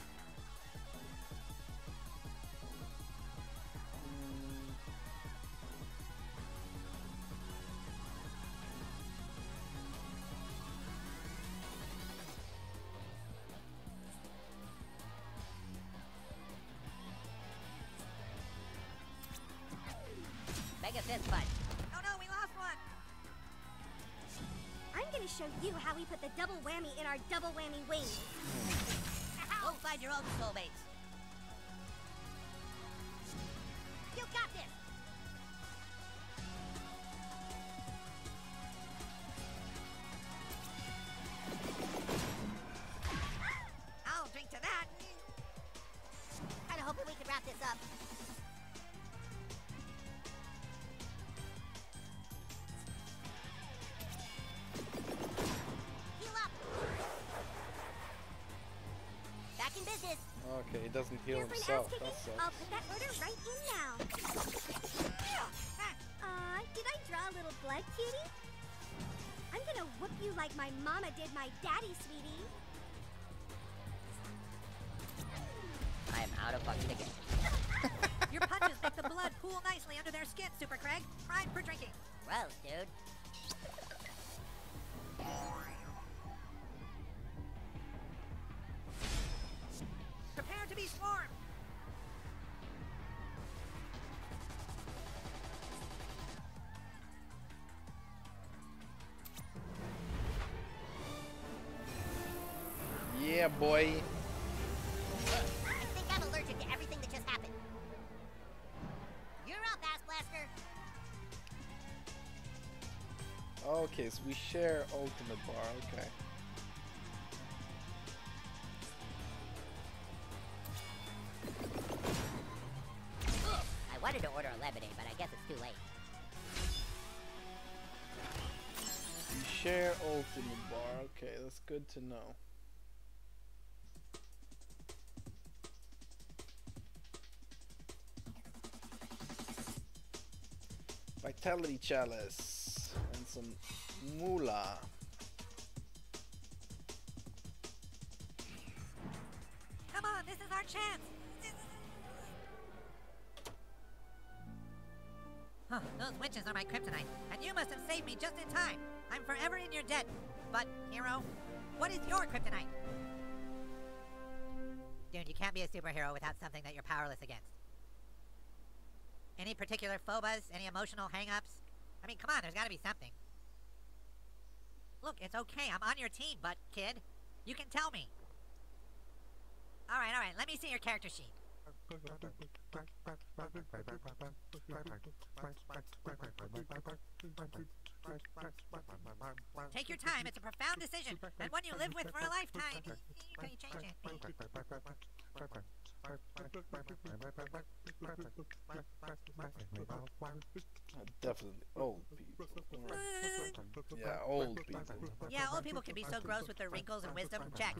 Mega fist punch. Oh no, we lost one. I'm gonna show you how we put the double whammy in our double whammy wings. Go find your own soulmates. You got this. I'll drink to that. Kinda hoping we could wrap this up. Heal up. Back in business. Okay, he doesn't heal Here's my himself. ass kicking. That sucks. I'll put that order right in now. Did I draw a little blood, cutie? I'm gonna whoop you like my mama did my daddy, sweetie. I am out of buck ticket. Your punches make the blood pool nicely under their skin, Super Craig. Prime for drinking. Gross, dude. Prepare to be swarmed. Yeah, boy. I think I'm allergic to everything that just happened. You're up, Ass Blaster. Okay, so we share ultimate bar. Okay. I wanted to order a lemonade, but I guess it's too late. We share ultimate bar. Okay, that's good to know. Vitality chalice and some moolah. Come on, this is our chance. Huh, those witches are my kryptonite, and you must have saved me just in time. I'm forever in your debt. But, hero, What is your kryptonite? Dude, you can't be a superhero without something that you're powerless against. Any particular phobas? Any emotional hang-ups? I mean, come on, there's gotta be something. Look, it's okay. I'm on your team, but kid, you can tell me. All right. Let me see your character sheet. Take your time. It's a profound decision, and one you live with for a lifetime. You can change it. Definitely old people. Yeah, old people. Yeah, old people can be so gross with their wrinkles and wisdom. Check.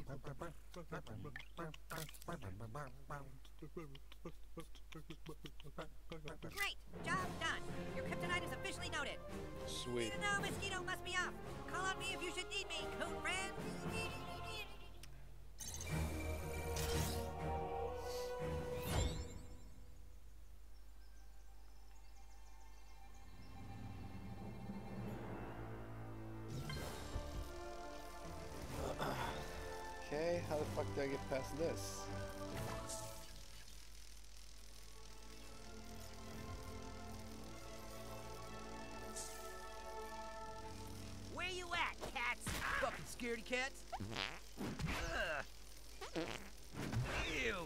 Great! Job done. Your kryptonite is officially noted. Sweet. No, Mosquito must be off. Call on me if you should need me, coon friend. Okay, how the fuck do I get past this? Where you at, cats? Fucking scaredy cats. Ugh. Ew.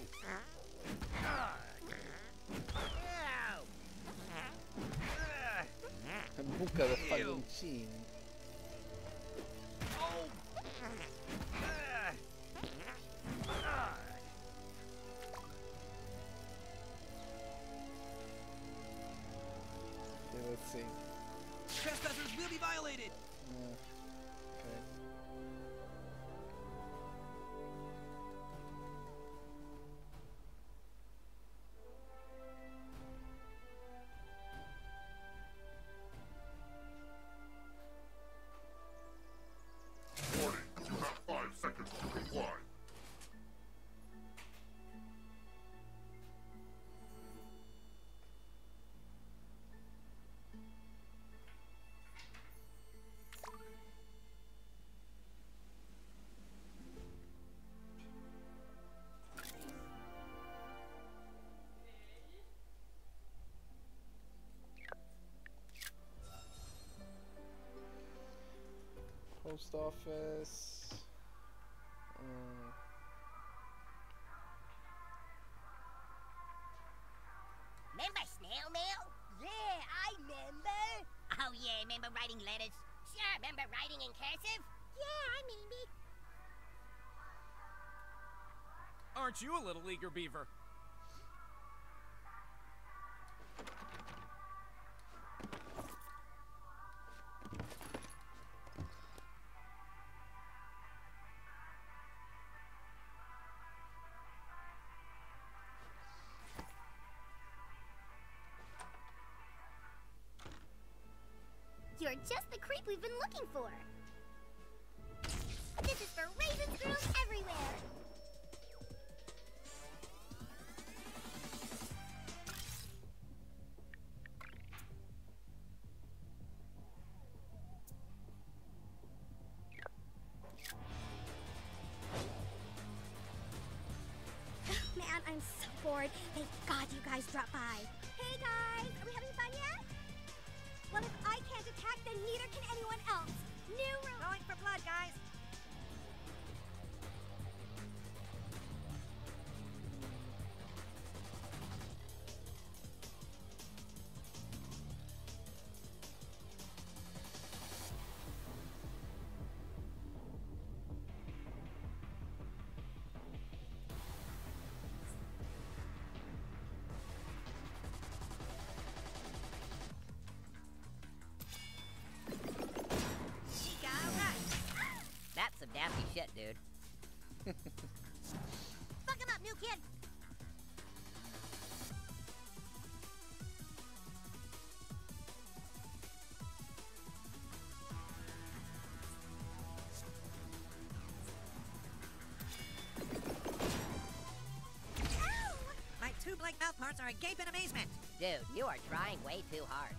Buca the fucking chin. Oh. Okay, let's see. Trespassers will be violated. Okay. Warning, you have 5 seconds to comply. Post office. Remember snail mail? Yeah, I remember. Oh yeah, remember writing letters? Sure, remember writing in cursive? Yeah, I remember. Aren't you a little eager beaver? You're just the creep we've been looking for. This is for Raisins Girls everywhere. Man, I'm so bored. Thank God you guys dropped by. Hey guys, are we having fun yet? Well, if I can't attack, then neither can anyone else. New rule. Going for blood, guys. That's some nasty shit, dude. Fuck him up, new kid. My two blank mouth parts are agape in amazement. Dude, you are trying way too hard.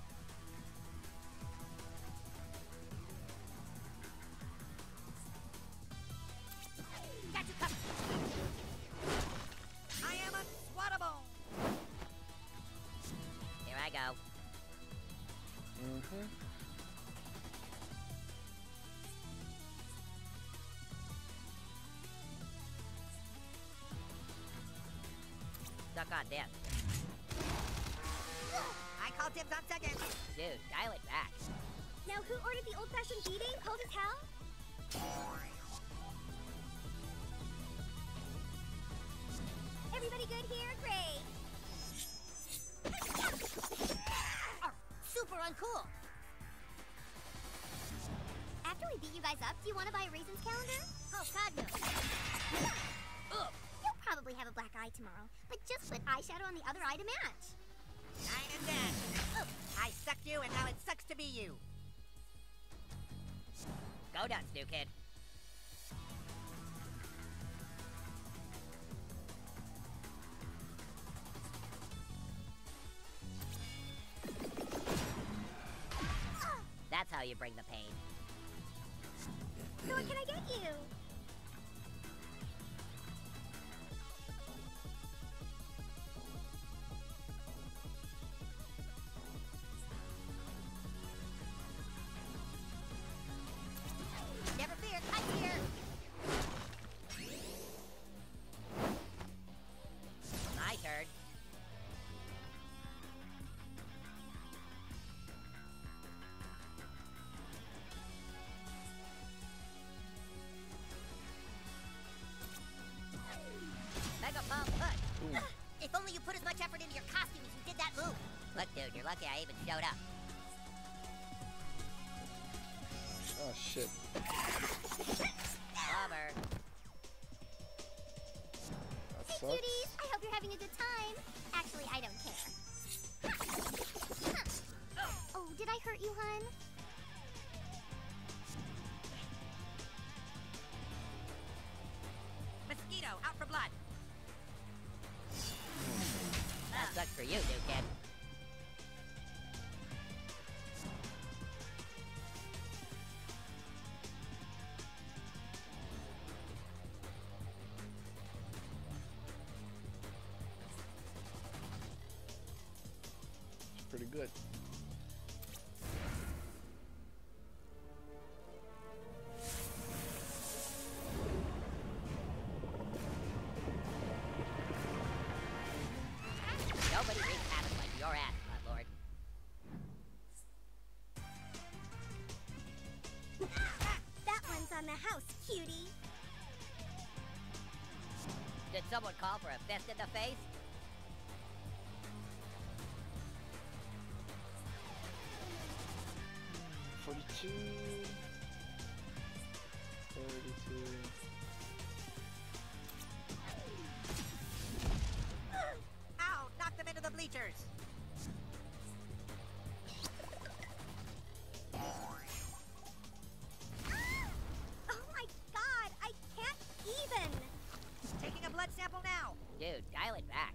suck on this. I call dibs on second. Dude, dial it back. Now, who ordered the old-fashioned beating? Cold as hell? Everybody good here? Great. Super uncool. After we beat you guys up, do you want to buy a Raisins calendar? Oh, God, no. You'll probably have a black eye tomorrow, but just put eyeshadow on the other eye to match. 9 and 10. I sucked you, and now it sucks to be you. Go nuts, new kid. That's how you bring the pain. So what can I get you? Never fear, I'm here. My turn. Mega Pump Push. If only you put as much effort into your costume as you did that move. Look, dude, you're lucky I even showed up. Oh shit. Bummer. That Hey, sucks. cuties! I hope you're having a good time. Actually, I don't care. Oh, did I hurt you, hun? Mosquito, out for blood. That sucks for you, new kid. It's pretty good. Nobody wreaks havoc like your ass, my lord. That one's on the house, cutie. Did someone call for a fist in the face? $42. $32. Ow, knocked them into the bleachers. Oh my god, I can't even. Taking a blood sample now. Dude, dial it back.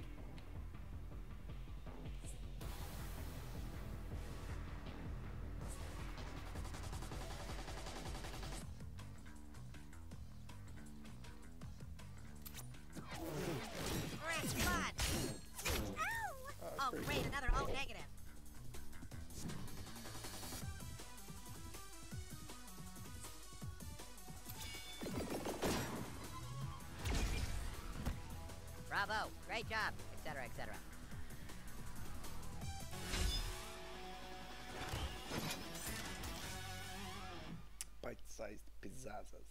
Fresh blood. Oh, great, another O negative. Bravo, great job, etc., etc. Bite-sized pizzazas.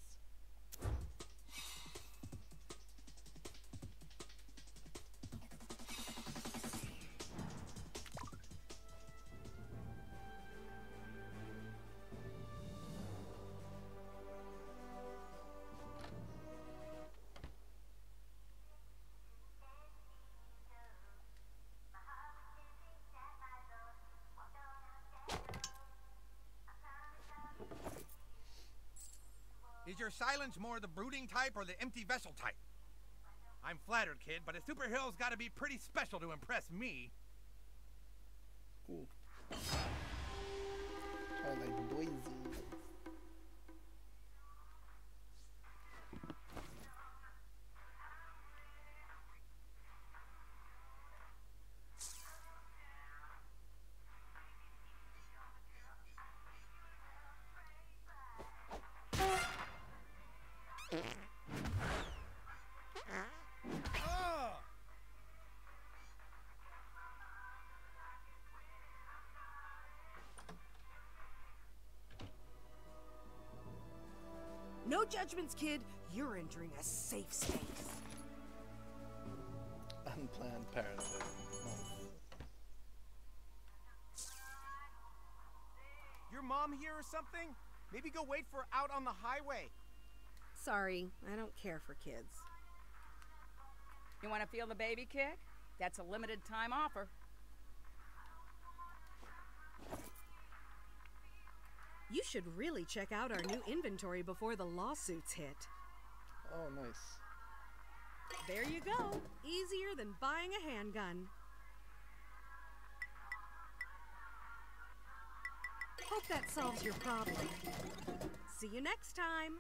Is your silence more the brooding type or the empty vessel type? I'm flattered, kid, but a superhero's gotta be pretty special to impress me. Cool. Twilight Boise. No judgments, kid. You're entering a safe space. Unplanned Parenthood. Nice. Your mom here or something? Maybe go wait for her out on the highway. Sorry, I don't care for kids. You want to feel the baby kick? That's a limited time offer. You should really check out our new inventory before the lawsuits hit. Oh, nice. There you go. Easier than buying a handgun. Hope that solves your problem. See you next time.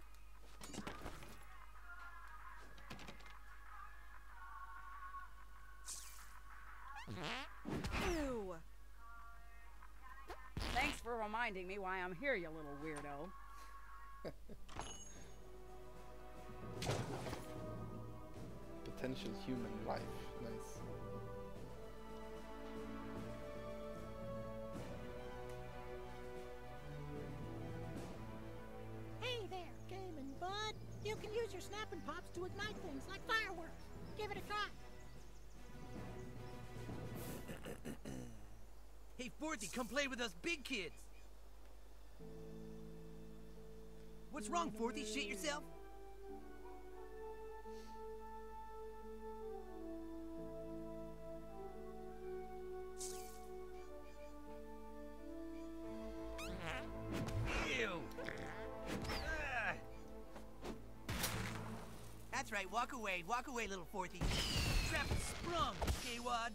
Ew. Thanks for reminding me why I'm here, you little weirdo. Potential human life. Nice. Hey there, Gaming Bud. You can use your snapping pops to ignite things like fireworks. Give it a try. Hey, Forthy, come play with us big kids. What's wrong, Forthy? Shit yourself? Ew. That's right, walk away, little Forthy. Trap is sprung, K-Wad.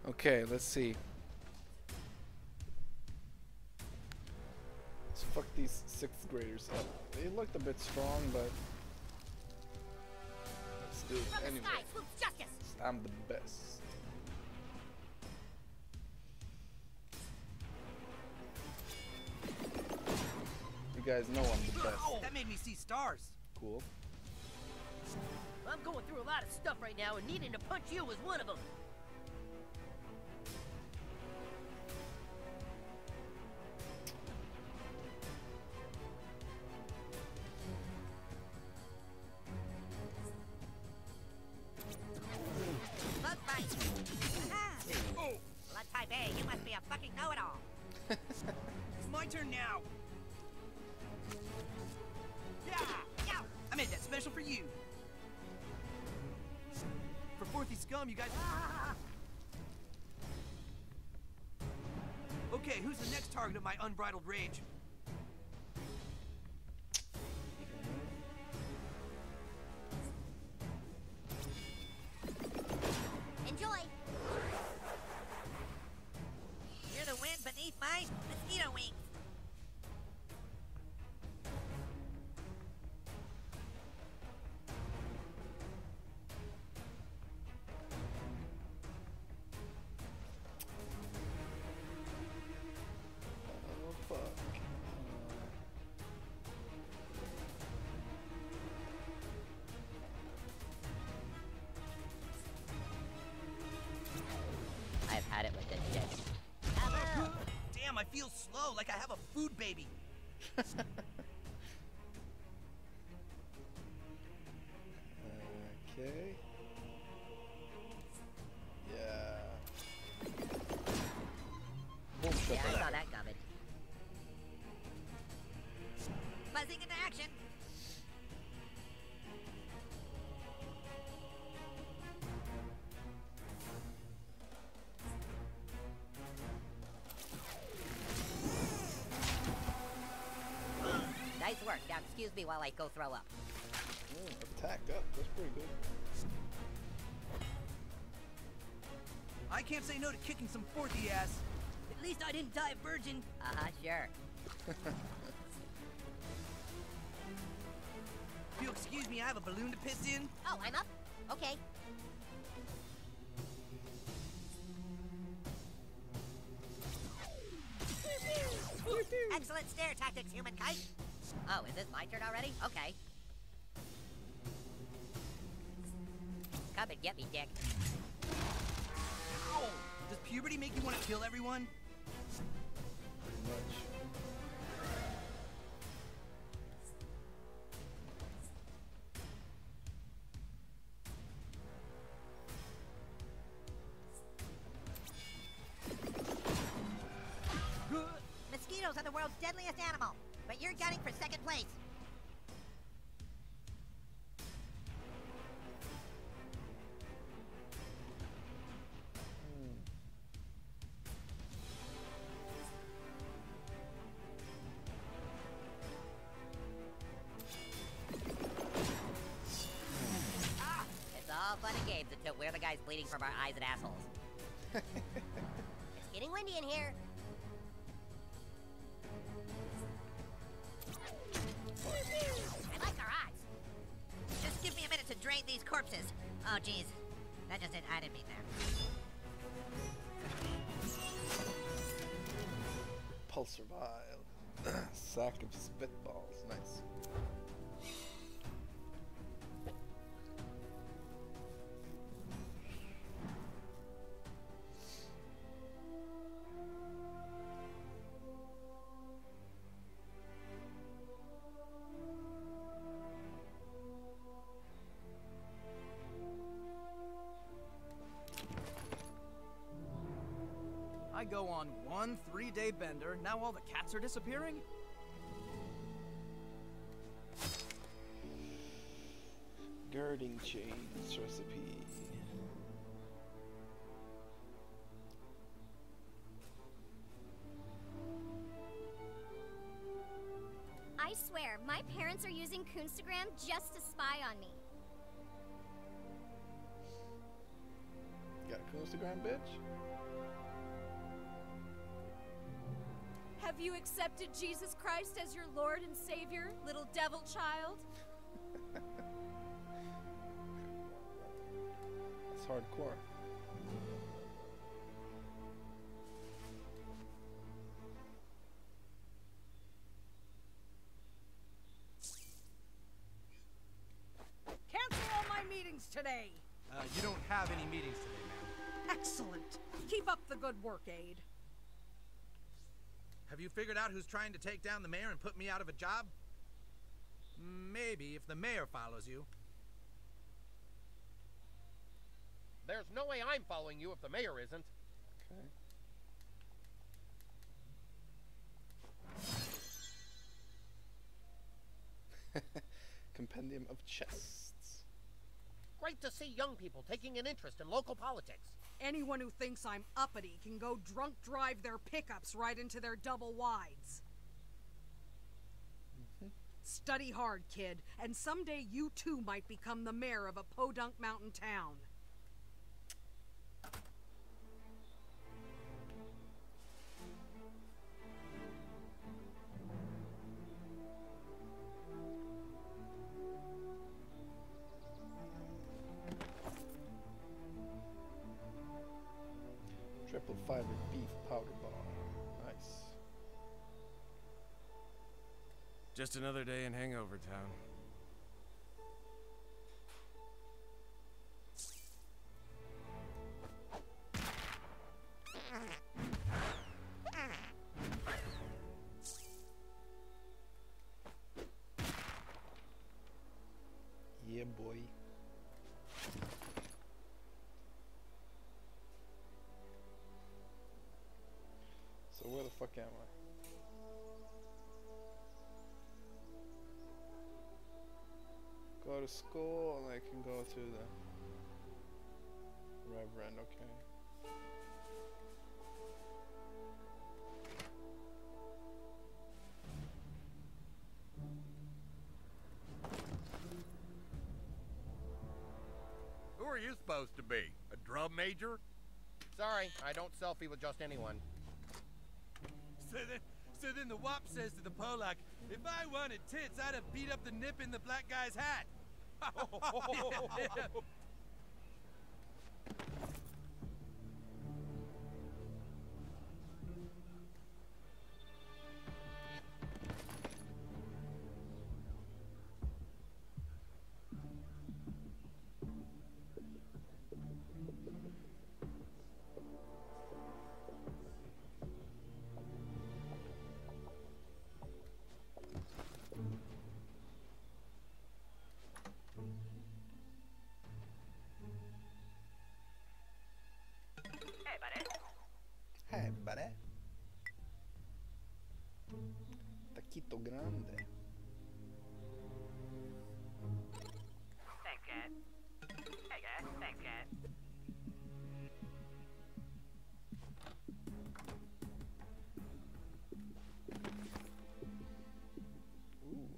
Okay, let's see. Let's fuck these 6th graders up. They looked a bit strong, but let's do it anyway. I'm the best. You guys know I'm the best. That made me see stars. Cool. I'm going through a lot of stuff right now, and needing to punch you was one of them. Bug fight. Oh. Blood type A, you must be a fucking know-it-all. It's my turn now. Yeah, yeah. I made that special for you. For Fourthy Scum, you guys. Okay, who's the next target of my unbridled rage? Enjoy. You're the wind beneath my mosquito wings. Oh fuck. I've had it with this shit. Damn, I feel slow, like I have a food baby. Okay. Yeah. Boom, shut Yeah, I that saw up. that coming. Buzzing into action. Nice work. Now excuse me while I go throw up. Attack up. That's pretty good. I can't say no to kicking some Fourthy ass. At least I didn't die a virgin. Sure. If you'll excuse me, I have a balloon to piss in. Oh, I'm up? Okay. Excellent stare tactics, humankind. Oh, is this my turn already? Okay. Come and get me, dick. Ow! Does puberty make you want to kill everyone? Pretty much. Mosquitoes are the world's deadliest animal, but you're gunning for second place. It's all fun and games until we're the guys bleeding from our eyes and assholes. It's getting windy in here. I like our odds. Just give me a minute to drain these corpses. Oh, geez. That just I didn't mean that. Pulsar vial. Sack of spitballs. Nice. I go on one 3-day bender, now all the cats are disappearing? Girding chains recipe. I swear, my parents are using Coonstagram just to spy on me. Got a Coonstagram, bitch? Have you accepted Jesus Christ as your Lord and Savior, little devil child? It's hardcore. Cancel all my meetings today. You don't have any meetings today, ma'am. Excellent. Keep up the good work, Aide. Have you figured out who's trying to take down the mayor and put me out of a job? Maybe, if the mayor follows you. There's no way I'm following you if the mayor isn't. Okay. Compendium of chests. Great to see young people taking an interest in local politics. Anyone who thinks I'm uppity can go drunk drive their pickups right into their double wides. Study hard, kid, and someday you too might become the mayor of a podunk mountain town. Triple fiber beef powder bar. Nice. Just another day in Hangover Town. Yeah, boy. So where the fuck am I? Go to school and I can go to the Reverend, okay. Who are you supposed to be? A drum major? Sorry, I don't selfie with just anyone. So then the wop says to the Polak, if I wanted tits, I'd have beat up the nip in the black guy's hat. Hey, buddy. Taquito grande. Thanks, Cat. Hey, guys. Thanks, Cat. Ooh.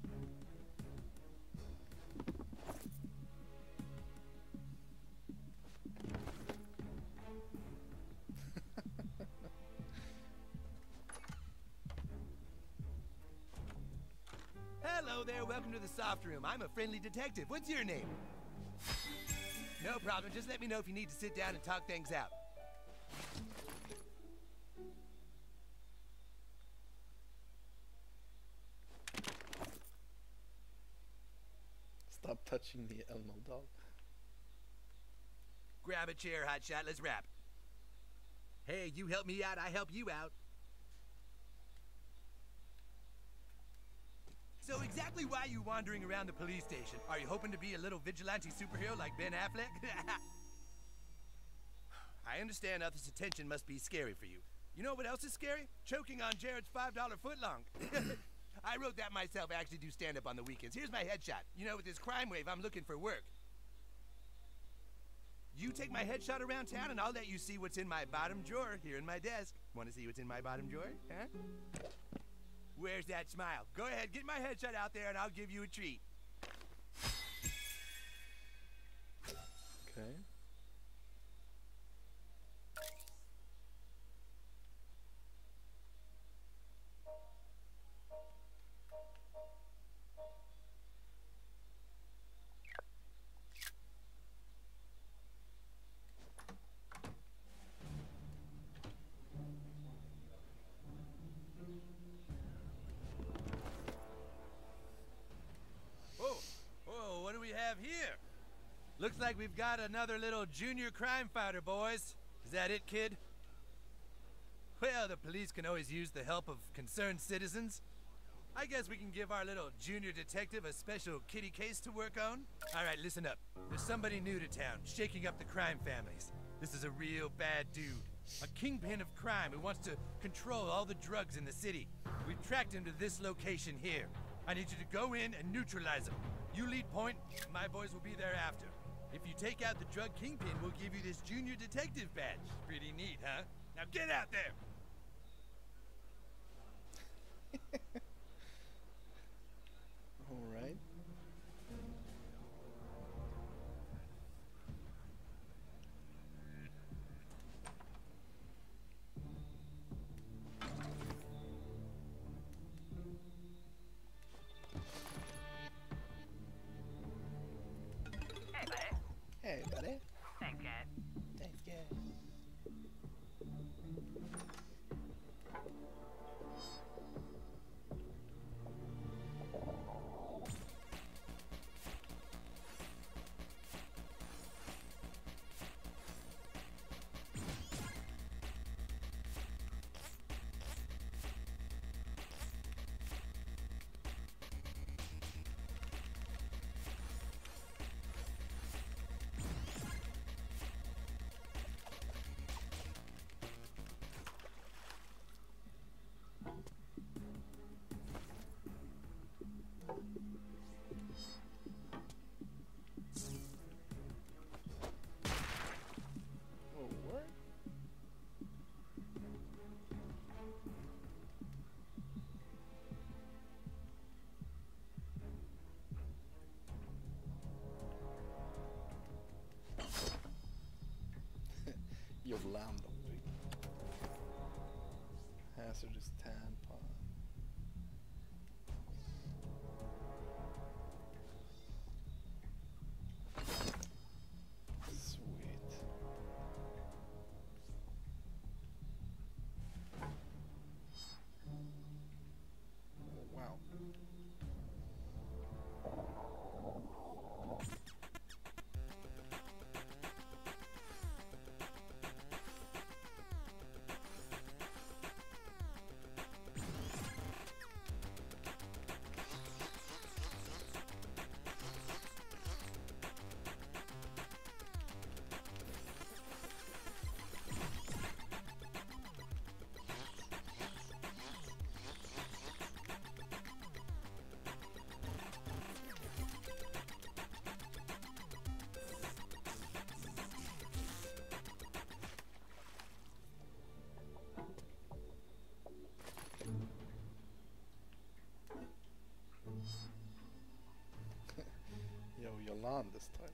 Hello there, welcome to the soft room. I'm a friendly detective. What's your name? No problem, just let me know if you need to sit down and talk things out. Stop touching the Elmo doll. Grab a chair, hotshot, let's rap. Hey, you help me out, I help you out. So exactly why are you wandering around the police station? Are you hoping to be a little vigilante superhero like Ben Affleck? I understand others' attention must be scary for you. You know what else is scary? Choking on Jared's $5 footlong. I wrote that myself. I actually do stand-up on the weekends. Here's my headshot. You know, with this crime wave, I'm looking for work. You take my headshot around town and I'll let you see what's in my bottom drawer here in my desk. Want to see what's in my bottom drawer? Huh? Where's that smile? Go ahead, get my headshot out there and I'll give you a treat. Okay. have here? Looks like we've got another little junior crime fighter, boys. Is that it, kid? Well, the police can always use the help of concerned citizens. I guess we can give our little junior detective a special kitty case to work on. All right, listen up. There's somebody new to town, shaking up the crime families. This is a real bad dude. A kingpin of crime who wants to control all the drugs in the city. We've tracked him to this location here. I need you to go in and neutralize him. You lead point, my boys will be there after. If you take out the drug kingpin, we'll give you this junior detective badge. Pretty neat, huh? Now get out there! All right. Hey, buddy. Hey, buddy. Thanks, guys. Thanks, guys. Oh, what? Yolanda, güey. Hazardous tampon. Sweet. Oh, wow. Yo, Yolanda's type.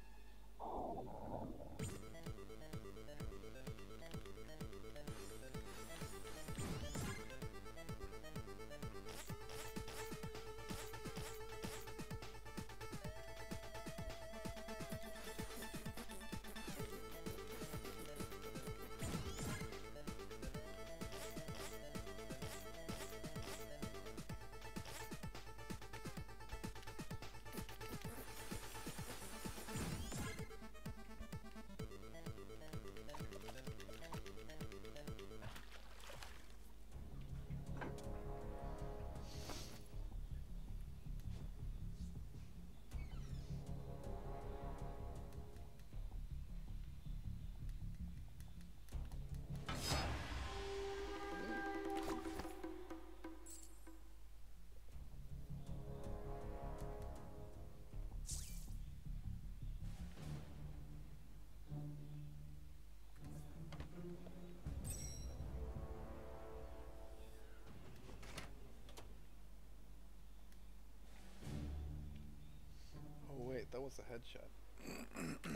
Oh wait, that was a headshot.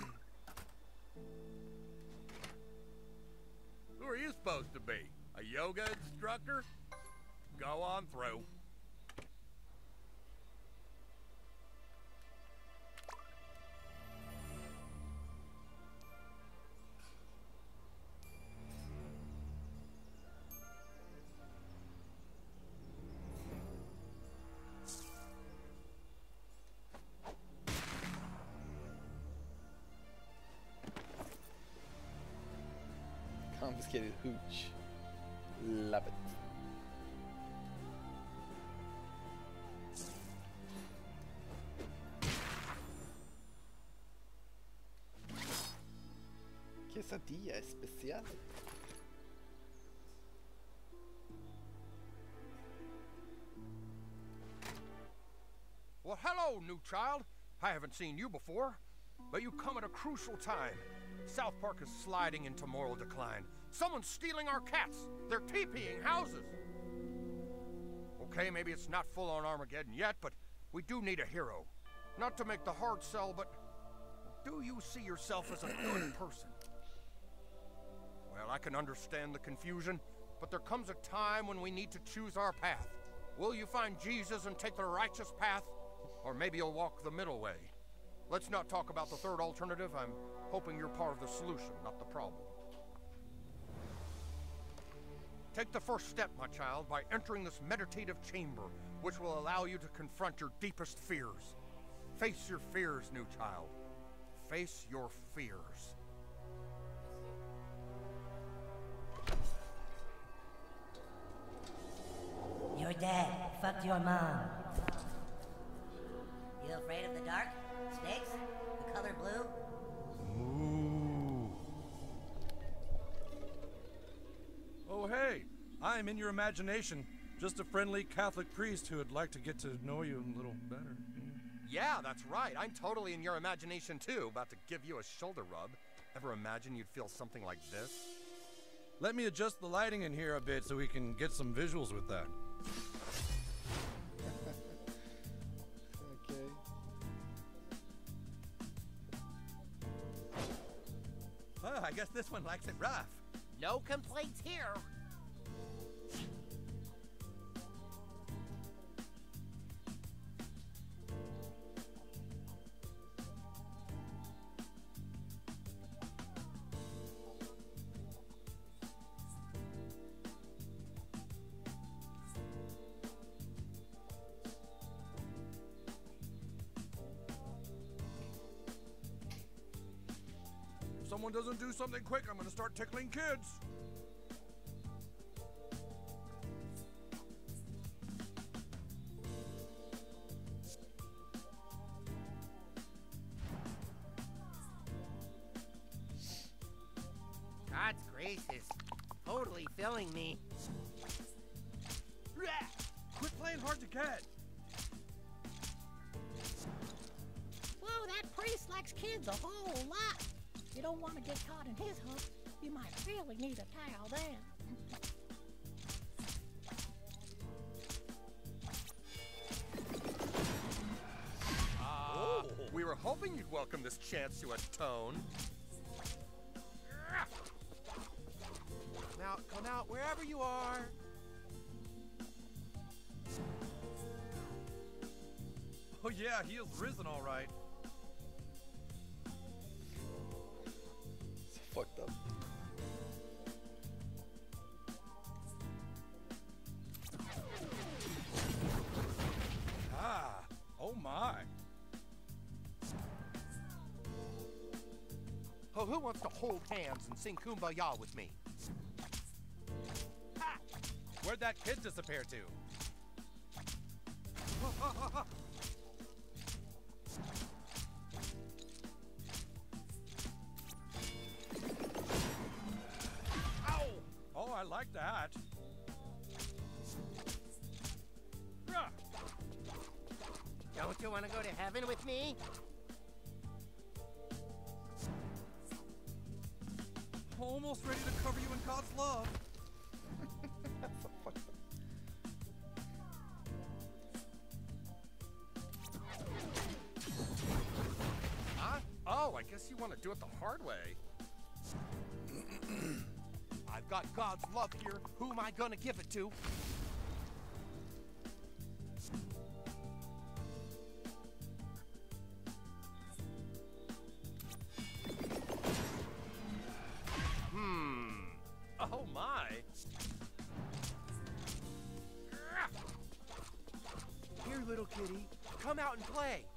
Who are you supposed to be? A yoga instructor? Go on through. Confiscated hooch. Love it. Quesadilla especial. Well, hello, new child. I haven't seen you before, but you come at a crucial time. South Park is sliding into moral decline. Someone's stealing our cats. They're TPing houses. Okay, maybe it's not full-on Armageddon yet, but we do need a hero. Not to make the hard sell, but do you see yourself as a good person? Well, I can understand the confusion, but there comes a time when we need to choose our path. Will you find Jesus and take the righteous path? Or maybe you'll walk the middle way. Let's not talk about the third alternative. I'm hoping you're part of the solution, not the problem. Take the first step, my child, by entering this meditative chamber, which will allow you to confront your deepest fears. Face your fears, new child. Face your fears. Your dad fucked your mom. You afraid of the dark? Snakes? The color blue? Ooh. Oh, hey. I'm in your imagination. Just a friendly Catholic priest who would like to get to know you a little better. Yeah, that's right. I'm totally in your imagination, too. About to give you a shoulder rub. Ever imagine you'd feel something like this? Let me adjust the lighting in here a bit so we can get some visuals with that. Okay. Oh, I guess this one likes it rough. No complaints here. If someone doesn't do something quick, I'm gonna start tickling kids. God's gracious. Totally filling me. Quit playing hard to get. Whoa, that priest likes kids a whole lot. You don't want to get caught in his hook. You might really need a towel then. We were hoping you'd welcome this chance to atone. Now, come out wherever you are. Oh yeah, he is risen all right. It's fucked up. Ah, oh my. Oh, who wants to hold hands and sing Kumbaya with me? Ha! Where'd that kid disappear to? Ow! Oh, I like that. Don't you want to go to heaven with me? Almost ready to cover you in God's love. That's so fucked up. Huh? Oh, I guess you want to do it the hard way. I've got God's love here. Who am I gonna give it to? Oh my. Here, little kitty. Come out and play.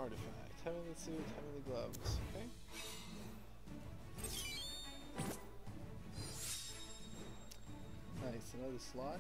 artifact. Heavenly suit, heavenly gloves. Okay. Nice, another slot.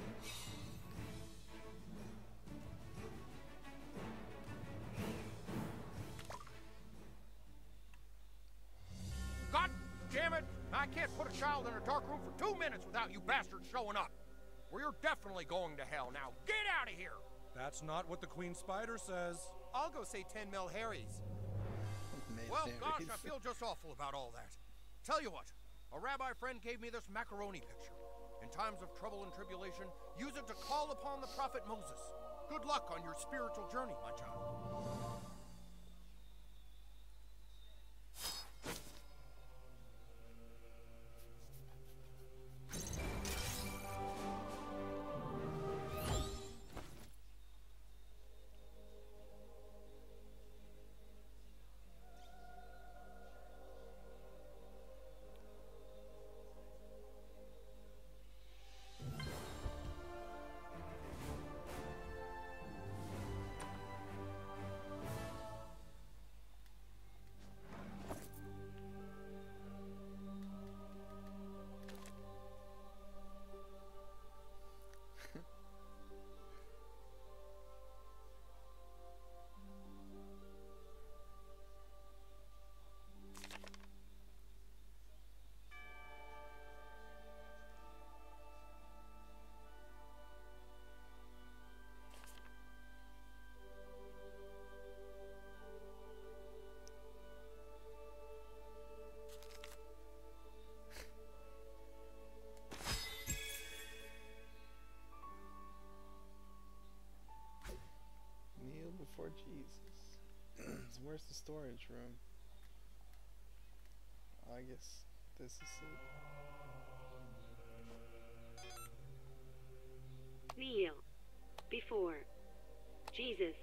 God damn it! I can't put a child in a dark room for 2 minutes without you bastards showing up. Well, you're definitely going to hell now. Get out of here! That's not what the Queen Spider says. I'll go say 10 Mel Harry's. Well, gosh, I feel just awful about all that. Tell you what, a rabbi friend gave me this macaroni picture. In times of trouble and tribulation, use it to call upon the prophet Moses. Good luck on your spiritual journey, my child. Before Jesus. Where's the storage room? I guess this is it. Kneel before Jesus.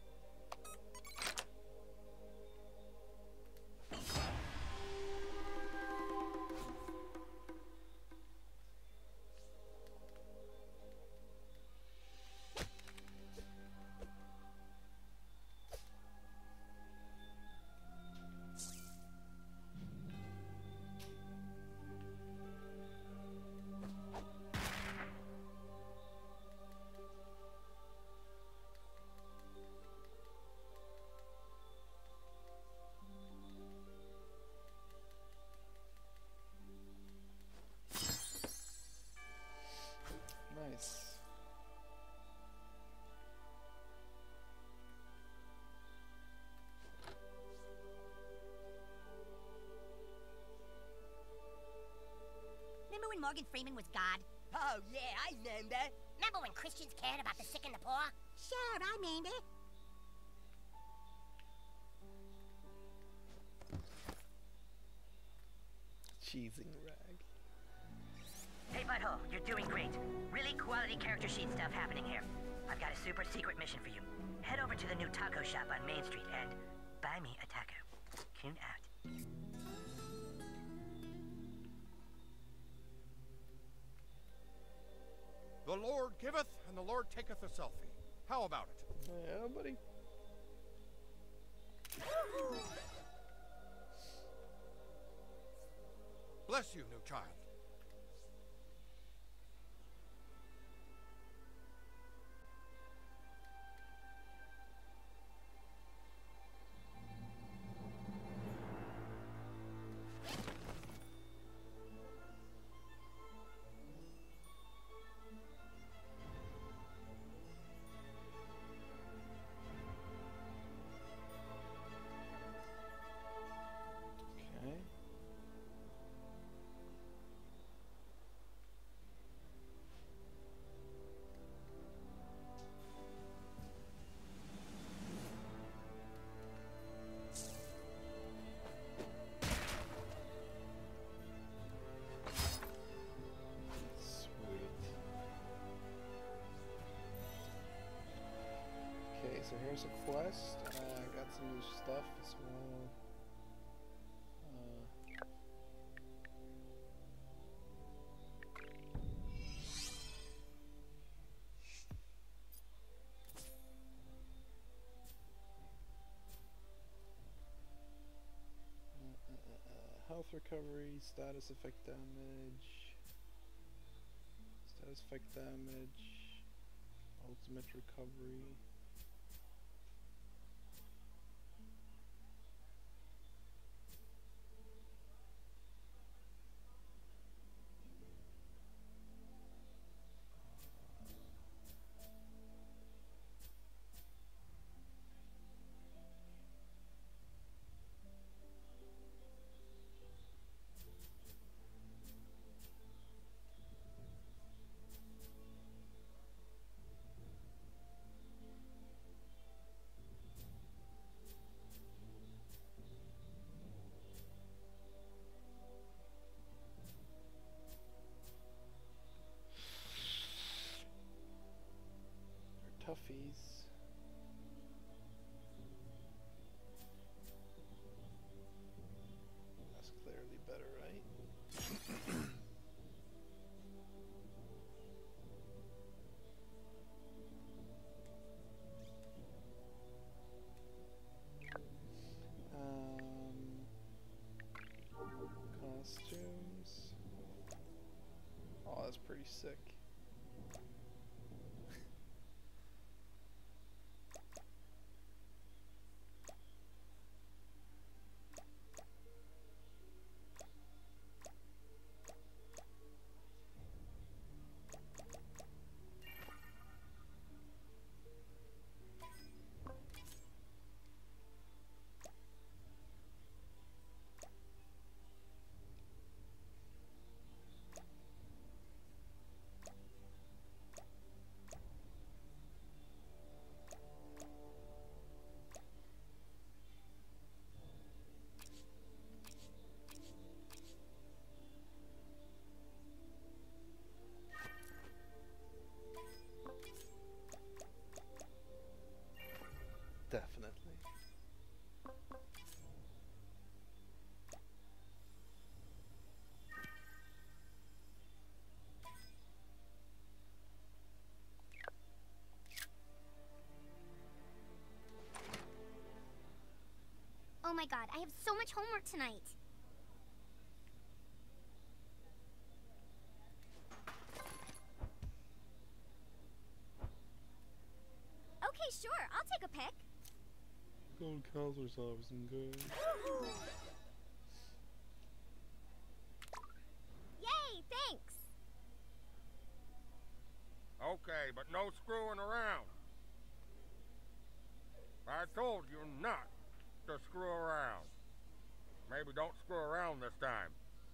Nice. Remember when Morgan Freeman was God? Oh, yeah, I remember. Remember when Christians cared about the sick and the poor? Sure, I remember. Cheesing rag. Hey, Butthole, you're doing great. Really quality character sheet stuff happening here. I've got a super secret mission for you. Head over to the new taco shop on Main Street and buy me a taco. Coon out. The Lord giveth, and the Lord taketh a selfie. How about it? Yeah, buddy. Bless you, new child. Okay. Okay, so here's a quest. I got some new stuff as well. recovery, status effect damage, status effect damage, ultimate recovery. Toughies. That's clearly better, right? Costumes. Oh, that's pretty sick. Definitely. Oh my god, I have so much homework tonight. Okay, sure, I'll take a pic. Go to counselor's office and go. Yay, thanks. Okay, but no screwing around. I told you not to screw around. Maybe don't screw around this time.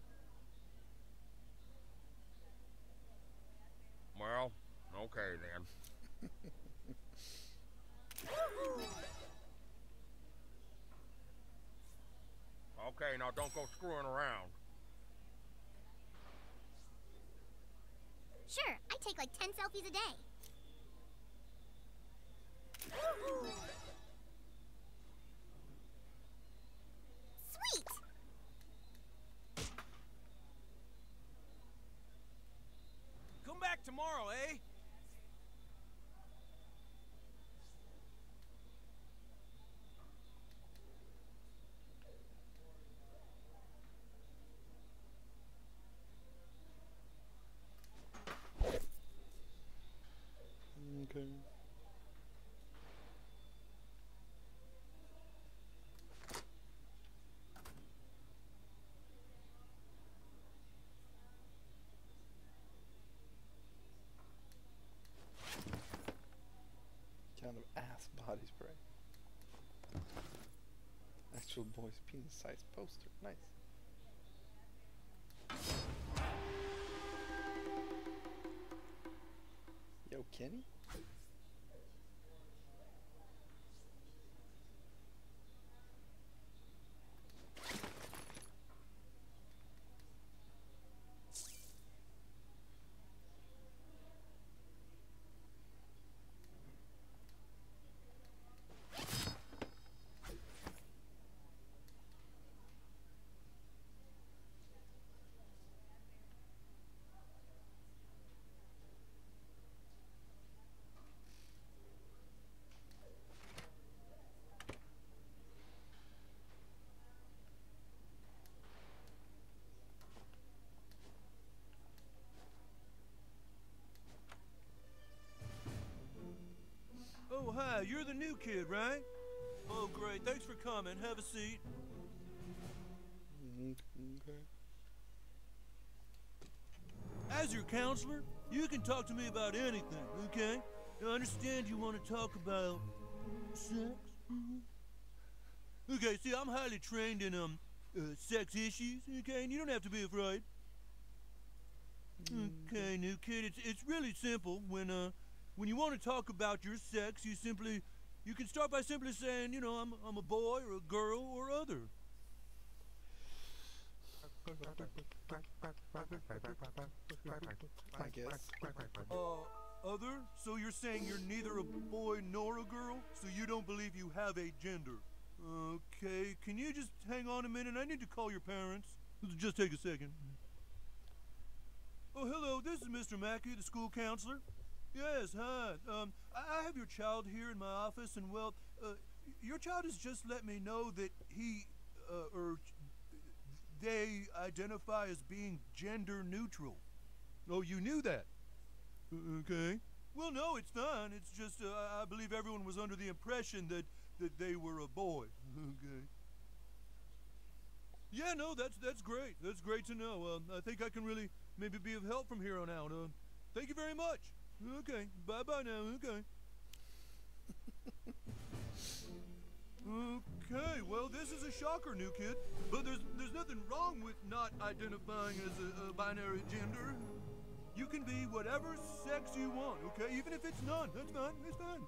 Well, okay then. Okay, now don't go screwing around. Sure, I take like 10 selfies a day. Sweet! Come back tomorrow, eh? Okay. Kind of ass body spray. Actual boy's penis size poster. Nice. Yo, Kenny? Hi, you're the new kid, right? Oh, great. Thanks for coming. Have a seat. Okay. As your counselor, you can talk to me about anything, okay? I understand you want to talk about sex. Okay, see, I'm highly trained in sex issues, okay? And you don't have to be afraid. Okay, new kid, it's really simple. When you want to talk about your sex, you can start by simply saying, you know, I'm a boy or a girl or other. I guess. Other? So you're saying you're neither a boy nor a girl? So you don't believe you have a gender? Okay, can you just hang on a minute? I need to call your parents. Just take a second. Oh, hello, this is Mr. Mackey, the school counselor. Yes, hi. I have your child here in my office, and well, your child has just let me know that they identify as being gender neutral. Oh, you knew that? Okay. Well, no, it's fine. It's just I believe everyone was under the impression that they were a boy. Okay. Yeah, no, that's great. That's great to know. I think I can really maybe be of help from here on out. Thank you very much. Okay. Bye-bye now. Okay. Okay, well, this is a shocker, new kid. But there's nothing wrong with not identifying as a binary gender. You can be whatever sex you want, okay? Even if it's none. That's fine. It's fine.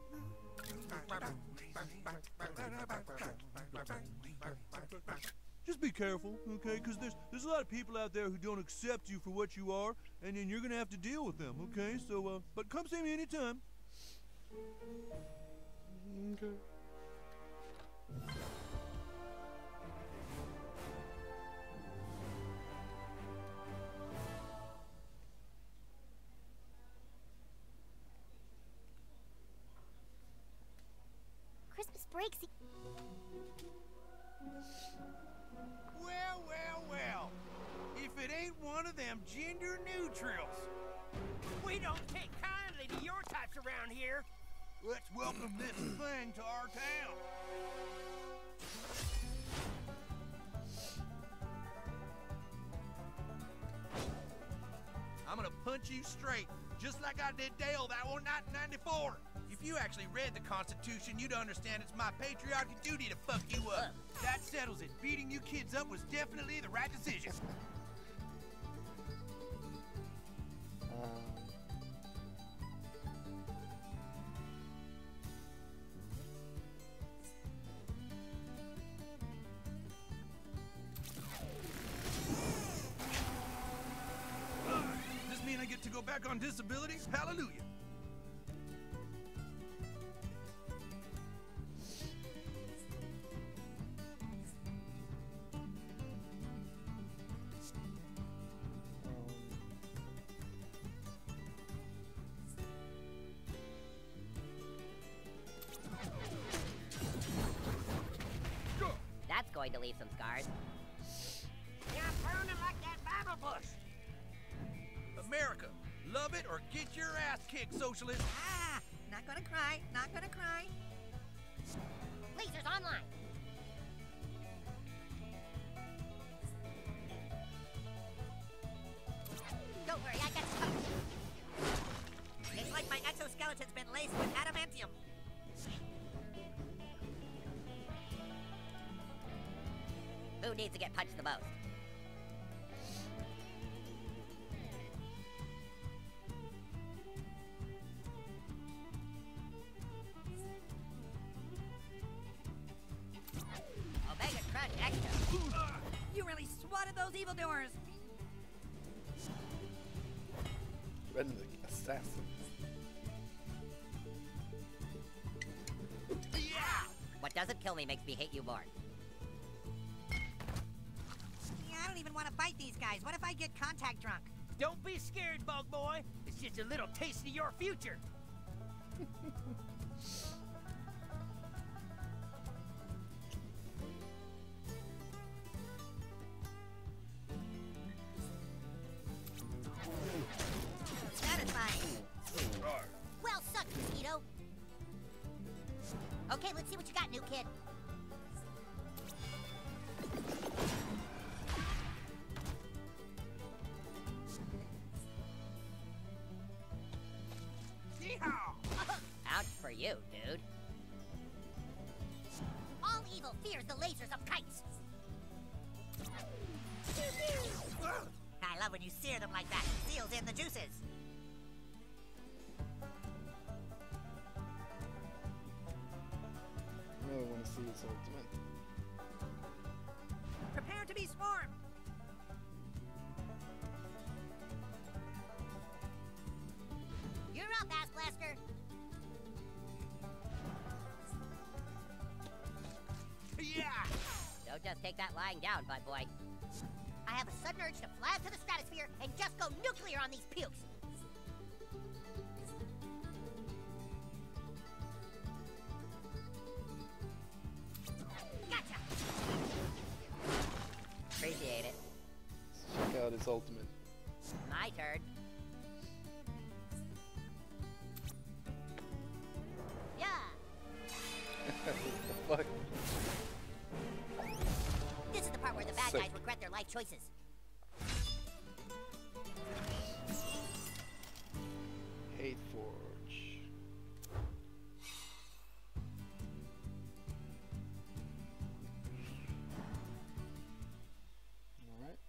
Just be careful, okay? Because there's a lot of people out there who don't accept you for what you are, and then you're going to have to deal with them, okay? So, but come see me anytime. Okay. Christmas breaks. Well. If it ain't one of them gender neutrals. We don't take kindly to your types around here. Let's welcome this thing to our town. I'm gonna punch you straight, just like I did Dale that one night in '94. If you actually read the Constitution, you'd understand it's my patriotic duty to fuck you up. That settles it. Beating you kids up was definitely the right decision. Does this mean I get to go back on disability? Hallelujah. That's going to leave some scars. You're burning like that Bible bush. America, love it or get your ass kicked, socialist. Ah, not gonna cry, not gonna cry. Lasers online. Don't worry, I got you covered. It's like my exoskeleton's been laced with adamantium. Who needs to get punched the most? Omega Crunch Extra. You really swatted those evildoers. Redneck assassin. What doesn't kill me makes me hate you more. I don't even want to fight these guys. What if I get contact drunk? Don't be scared, Bug Boy. It's just a little taste of your future. Satisfying. Well sucked, Mosquito. kid. Ouch for you, dude. All evil fears the lasers of kites. I love when you sear them like that. Seals in the juices. I really want to see its ultimate. Prepare to be swarmed. You're up, Ass Blaster. Yeah! Don't just take that lying down, bud boy. I have a sudden urge to fly up to the stratosphere and just go nuclear on these pukes. Gotcha! Appreciate it. Let's check out its ultimate. My turn. Yeah! What the fuck? This is the part where the bad Sick. guys regret their life choices. Hate Forge. Alright.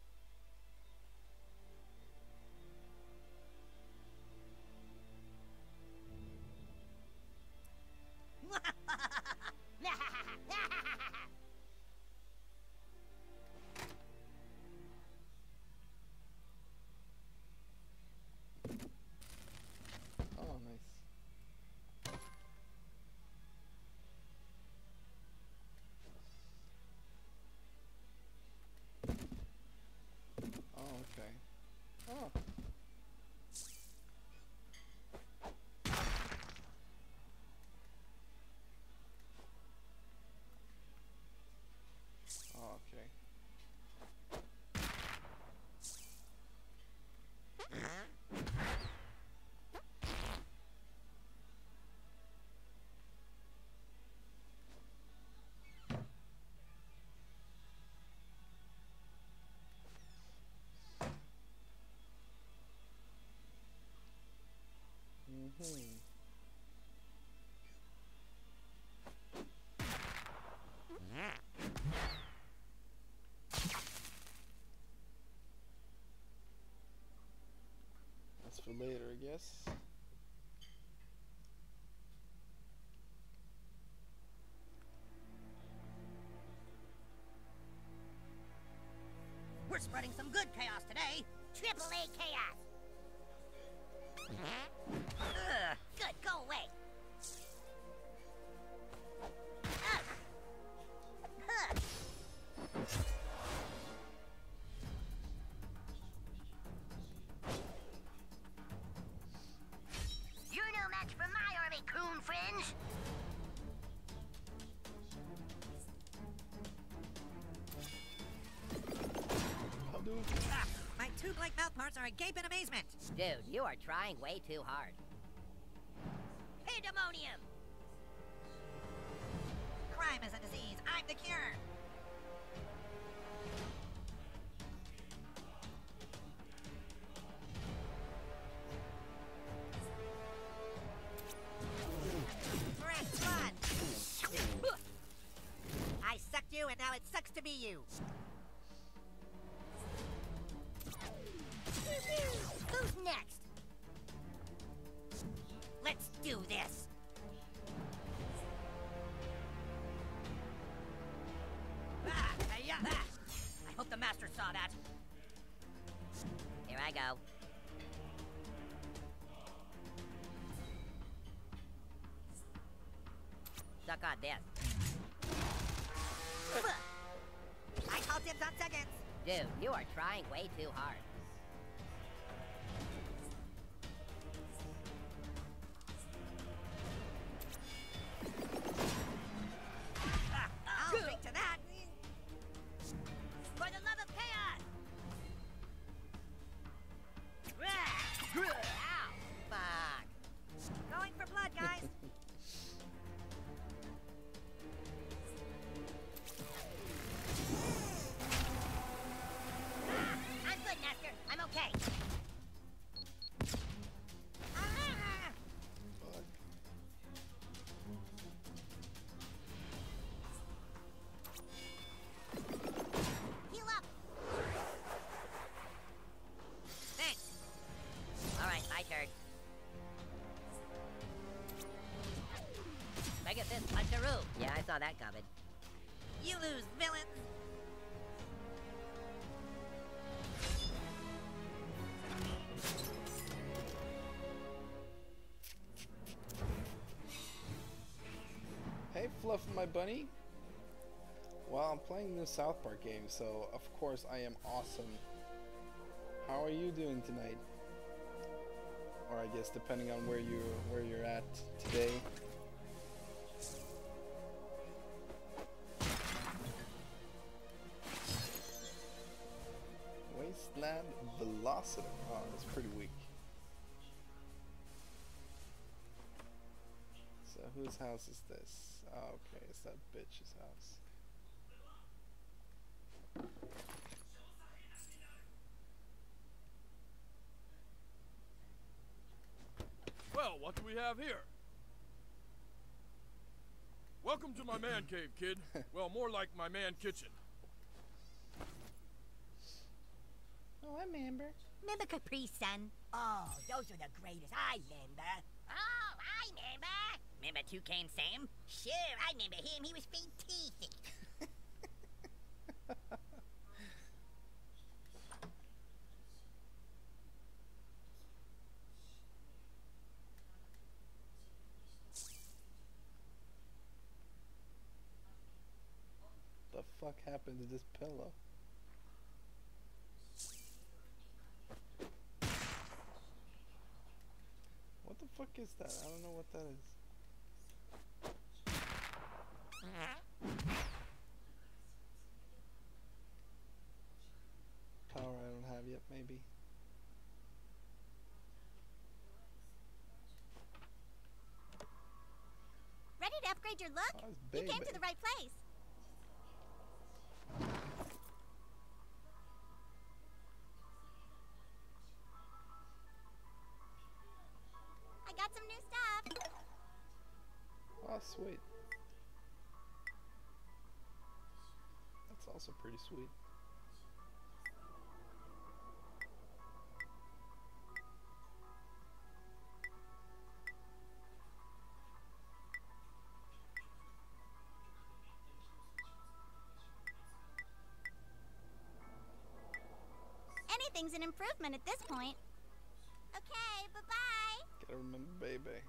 Oh, nice. Oh, okay. Oh. Oh, okay. Mm-hmm. That's for later, I guess. We're spreading some good chaos today. Triple A chaos. Ugh, good, go away. Ugh. Huh. You're no match for my army, coon fringe. My two blank mouth parts are agape in amazement. Dude, you are trying way too hard. Pandemonium. Crime is a disease. I'm the cure. Threat one. I sucked you, and now it sucks to be you. Who's next? Let's do this. Yeah. I hope the master saw that. Here I go. Suck on this. I call dibs on seconds. Dude, you are trying way too hard. I'll drink to that. For the love of chaos. Ow. Fuck. Going for blood, guys. saw that coming. You lose, villains! Hey, Fluff, my bunny. Well, I'm playing the South Park game, so of course I am awesome. How are you doing tonight? Or I guess depending on where you're at today. Wasteland Velocity. Oh, that's pretty weak. So whose house is this? Oh, okay, it's that bitch's house. Well, what do we have here? Welcome to my man cave, kid. Well, more like my man kitchen. Oh, I remember. Remember Capri Sun? Oh, those are the greatest. I remember. Oh, I remember. Remember Toucan Sam? Sure, I remember him. He was fantastic. The fuck happened to this pillow? What the fuck is that? I don't know what that is. Power I don't have yet, maybe. Ready to upgrade your look? Oh, it's you came Bebe. to the right place. I got some new stuff. Oh, sweet. That's also pretty sweet. Anything's an improvement at this point. Okay, bye-bye. Gotta remember Bebe.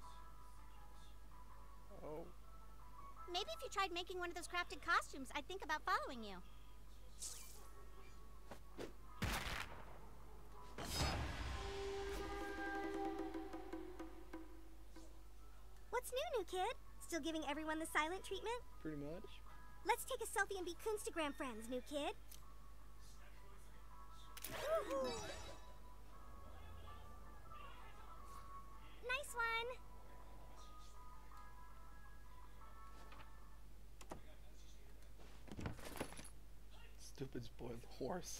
Oh. Maybe if you tried making one of those crafted costumes, I'd think about following you. What's new kid? Still giving everyone the silent treatment? Pretty much. Let's take a selfie and be Coonstagram friends, new kid. Nice one. Stupid spoiled horse.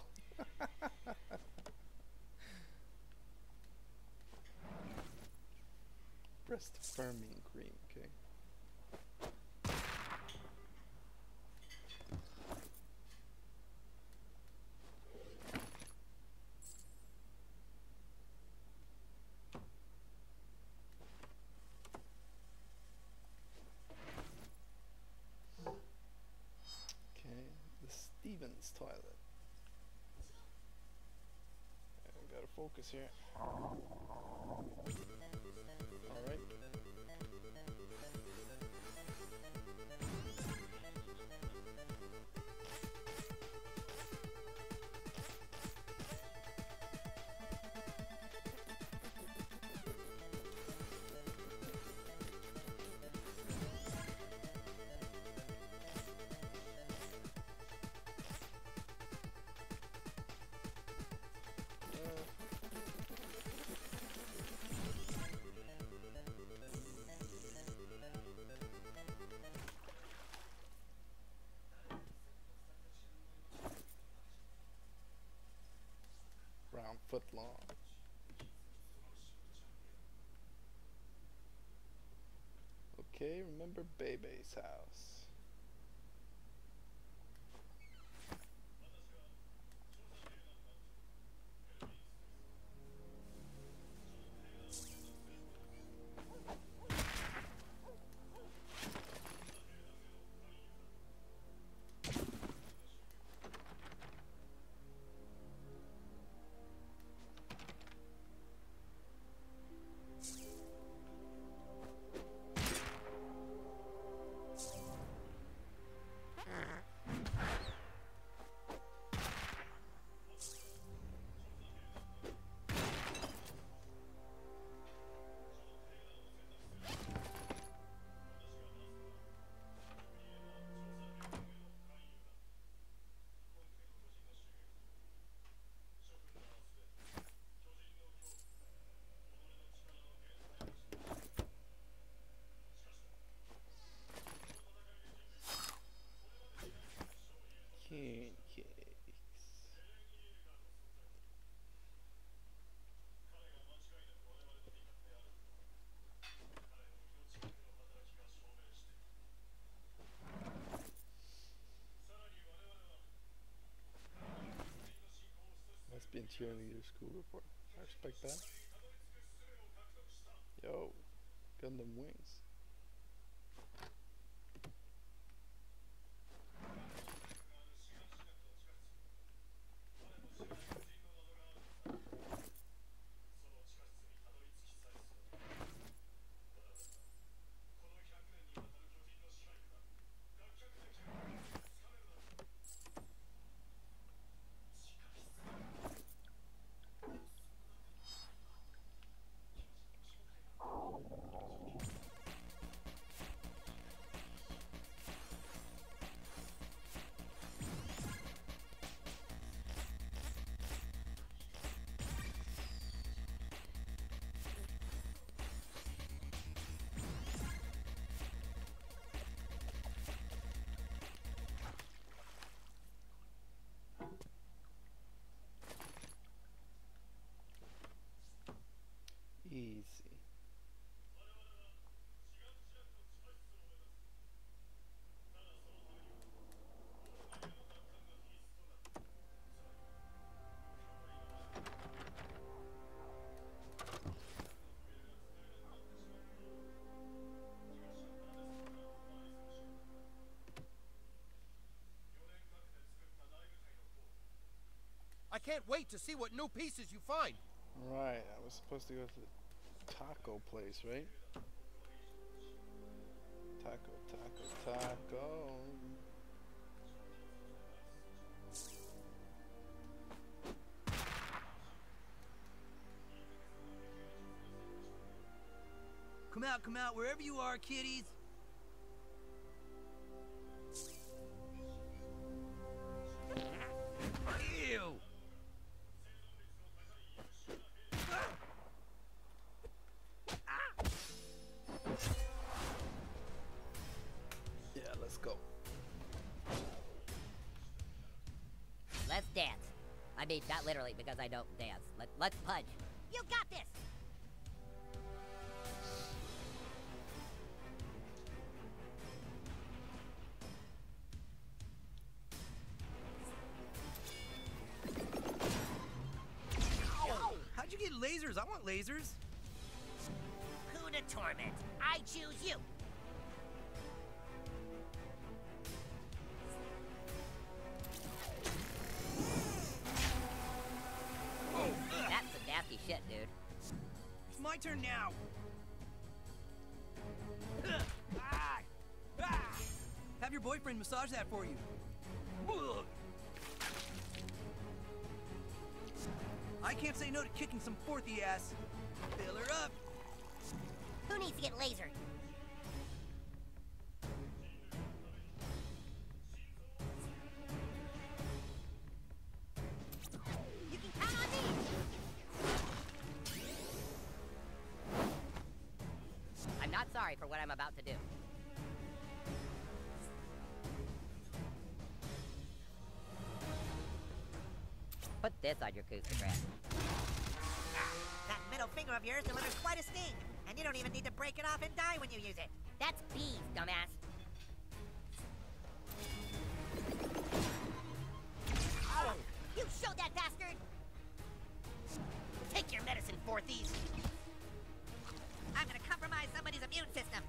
Breast firming cream, okay. Stevens toilet. I gotta focus here. Alright. Foot long. Okay, remember Bebe's house. cheerleader school report. I respect that. Yo, Gundam Wings. Easy. I can't wait to see what new pieces you find. Right, I was supposed to go to the taco place, right? Taco. Come out, wherever you are, kiddies. Ew! Yeah, let's go. Let's dance. I mean, not literally, because I don't dance. Let's punch. You got this! How'd you get lasers? I want lasers. Who to torment? I choose you. That's some nasty shit, dude. It's my turn now. Have your boyfriend massage that for you. I can't say no to kicking some fourthy ass. Fill her up. Who needs to get lasered? You can count on me! I'm not sorry for what I'm about to do. Put this on your Koostagram. That middle finger of yours delivers quite a sting, and you don't even need to break it off and die when you use it. That's bees, dumbass. Oh, you showed that bastard! Take your medicine, fourthies. I'm gonna compromise somebody's immune system.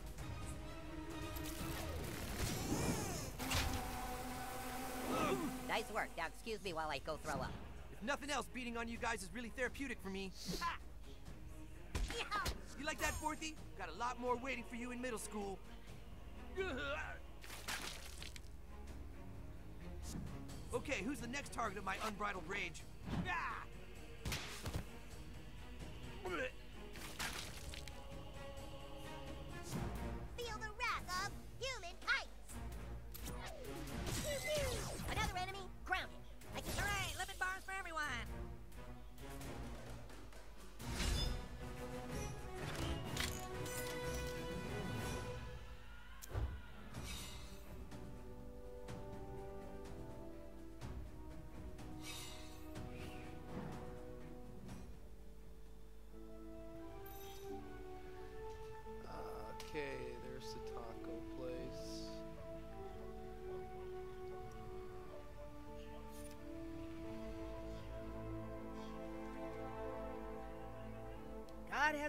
Nice work. Now excuse me while I go throw up. If nothing else, beating on you guys is really therapeutic for me. You like that, fourthy? Got a lot more waiting for you in middle school. Okay, who's the next target of my unbridled rage? Feel the wrath of human kites! Another enemy grounded. Hooray! Lemon bars for everyone!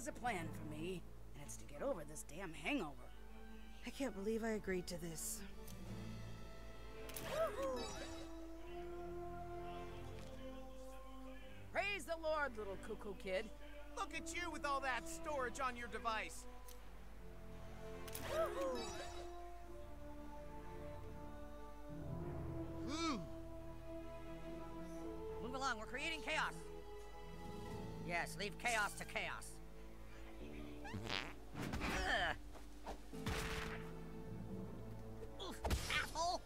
has a plan for me, and it's to get over this damn hangover. I can't believe I agreed to this. Praise the Lord, little cuckoo kid. Look at you with all that storage on your device. Move along, we're creating chaos. Yes, leave chaos to chaos. Oof, asshole!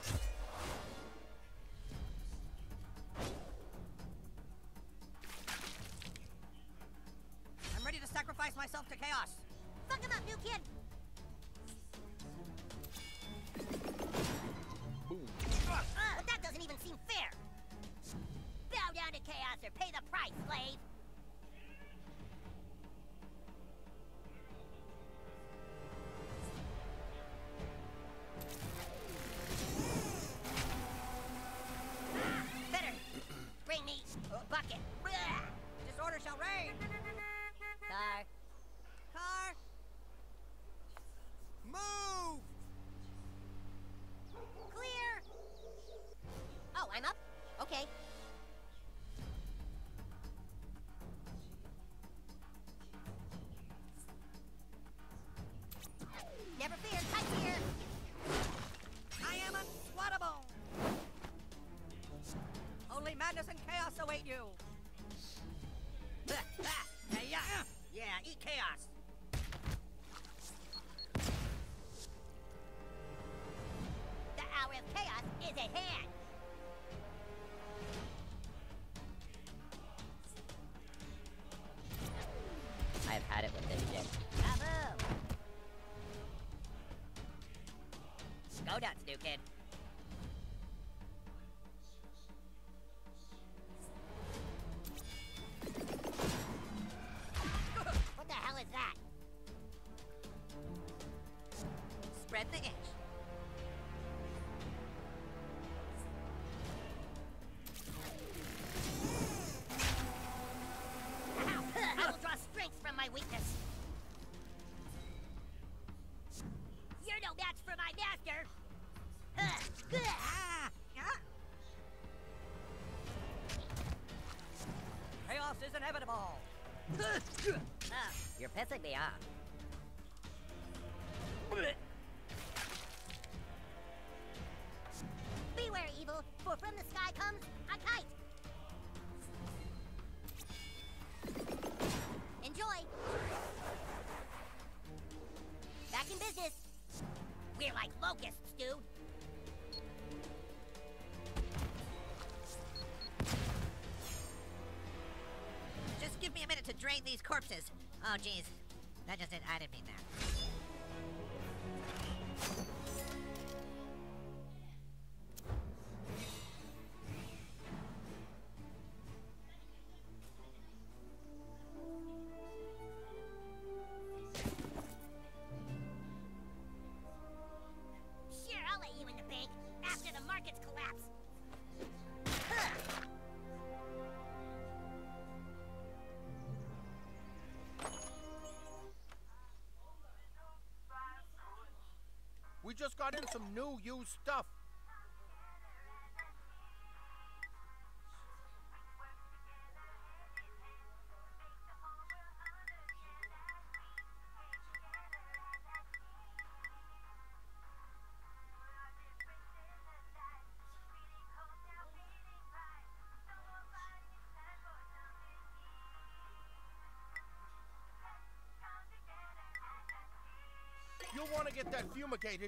I'm ready to sacrifice myself to chaos. Fuck him up, new kid! But that doesn't even seem fair! Bow down to chaos or pay the price, slave! Better! Bring me a bucket! Disorder shall reign! Car. Car! Move! Clear! Oh, I'm up? Okay. Never fear, tight here! I am unswattable! Only madness and chaos await you! Yeah, eat chaos! The hour of chaos is at hand! I've had it with this shit. Bravo! Go nuts, new kid. What the hell is that? Spread the itch. I will draw strength from my weakness. You're no match for my master. Chaos is inevitable. You're pissing me off. Beware, evil, for from the sky comes a kite. Enjoy. Back in business. We're like locusts, dude. Just give me a minute to drain these corpses. Oh, jeez. I didn't mean that. Sure, I'll let you in the bank after the markets collapse. We just got in some new used stuff. You'll want to get that fumigated.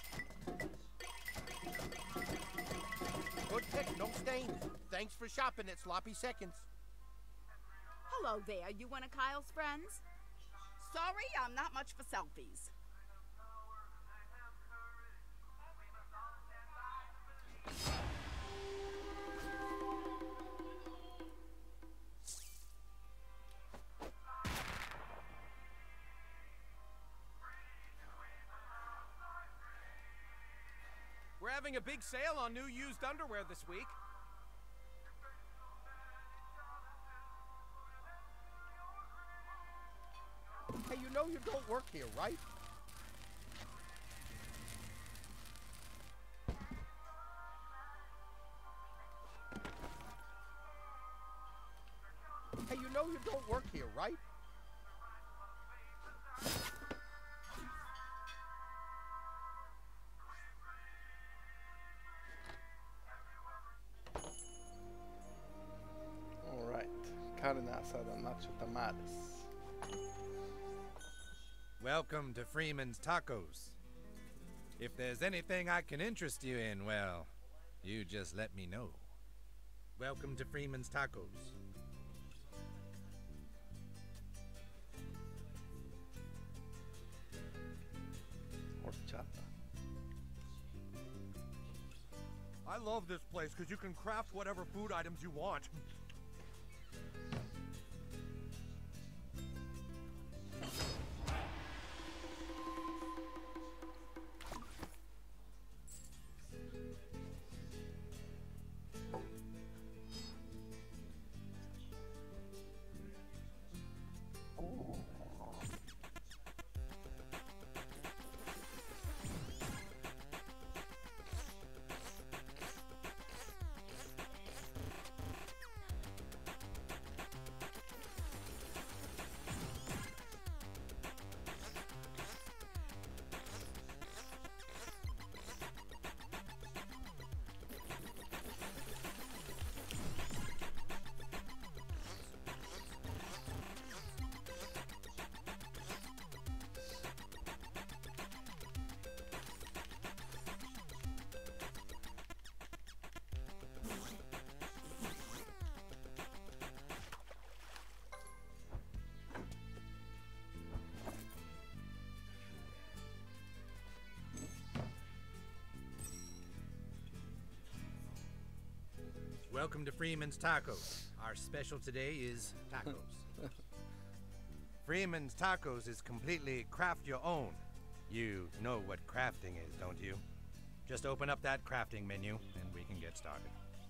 Good pick, no stains. Thanks for shopping at Sloppy Seconds. Hello there, you one of Kyle's friends? Sorry, I'm not much for selfies. We're having a big sale on new used underwear this week. know you don't work here, right? Hey, you know you don't work here, right? Alright. Carne asada, nacho tamales. Welcome to Freeman's Tacos. If there's anything I can interest you in, well, you just let me know. Welcome to Freeman's Tacos. Horchata. I love this place because you can craft whatever food items you want. Welcome to Freeman's Tacos. Our special today is tacos. Freeman's Tacos is completely craft your own. You know what crafting is, don't you? Just open up that crafting menu and we can get started.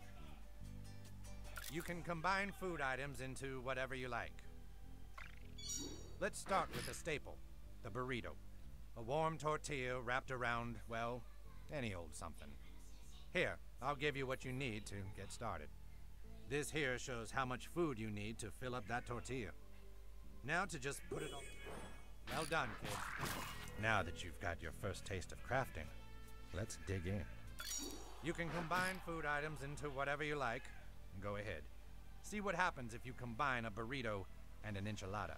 You can combine food items into whatever you like. Let's start with a staple, the burrito. A warm tortilla wrapped around, well, any old something. Here, I'll give you what you need to get started. This here shows how much food you need to fill up that tortilla. Now to just put it on. Well done, kid. Now that you've got your first taste of crafting, let's dig in. You can combine food items into whatever you like. Go ahead. See what happens if you combine a burrito and an enchilada.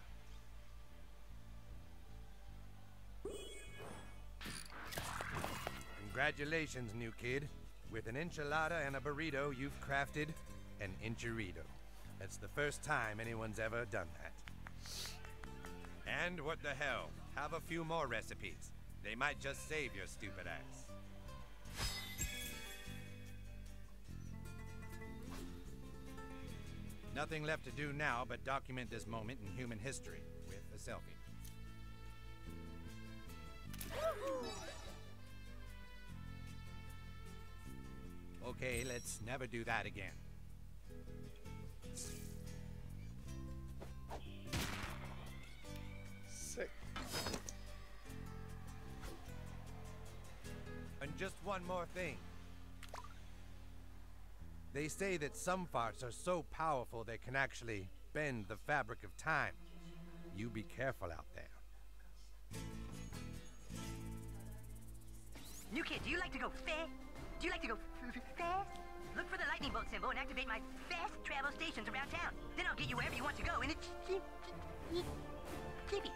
Congratulations, new kid. With an enchilada and a burrito, you've crafted an enchirito. That's the first time anyone's ever done that. And what the hell? Have a few more recipes. They might just save your stupid ass. Nothing left to do now but document this moment in human history with a selfie. Okay, let's never do that again. Sick. And just one more thing. They say that some farts are so powerful they can actually bend the fabric of time. You be careful out there. New kid, do you like to go fast? Do you like to go fast? Look for the lightning bolt symbol and activate my fast travel stations around town. Then I'll get you wherever you want to go in a jiffy.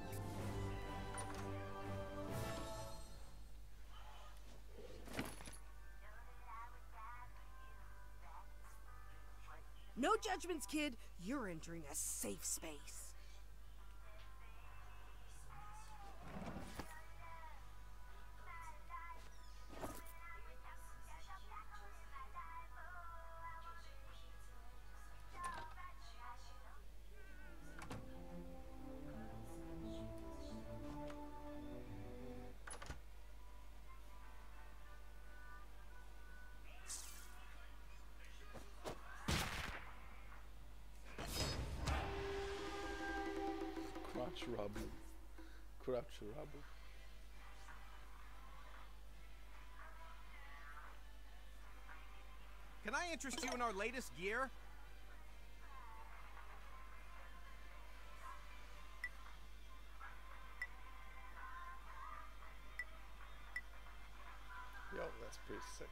No judgments, kid. You're entering a safe space. Crotch rubbing. Kurapchurabu. Can I interest you in our latest gear? Yo, that's pretty sick.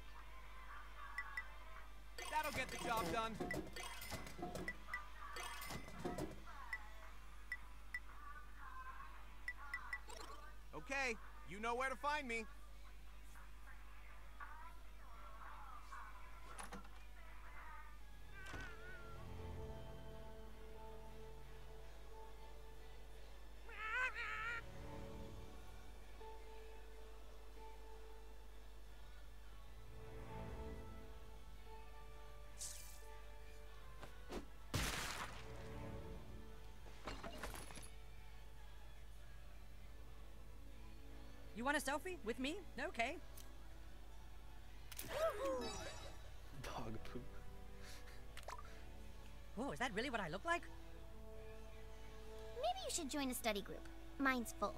That'll get the job done. Okay, you know where to find me. You want a selfie with me? Okay. Dog poop. Whoa, is that really what I look like? Maybe you should join a study group. Mine's full.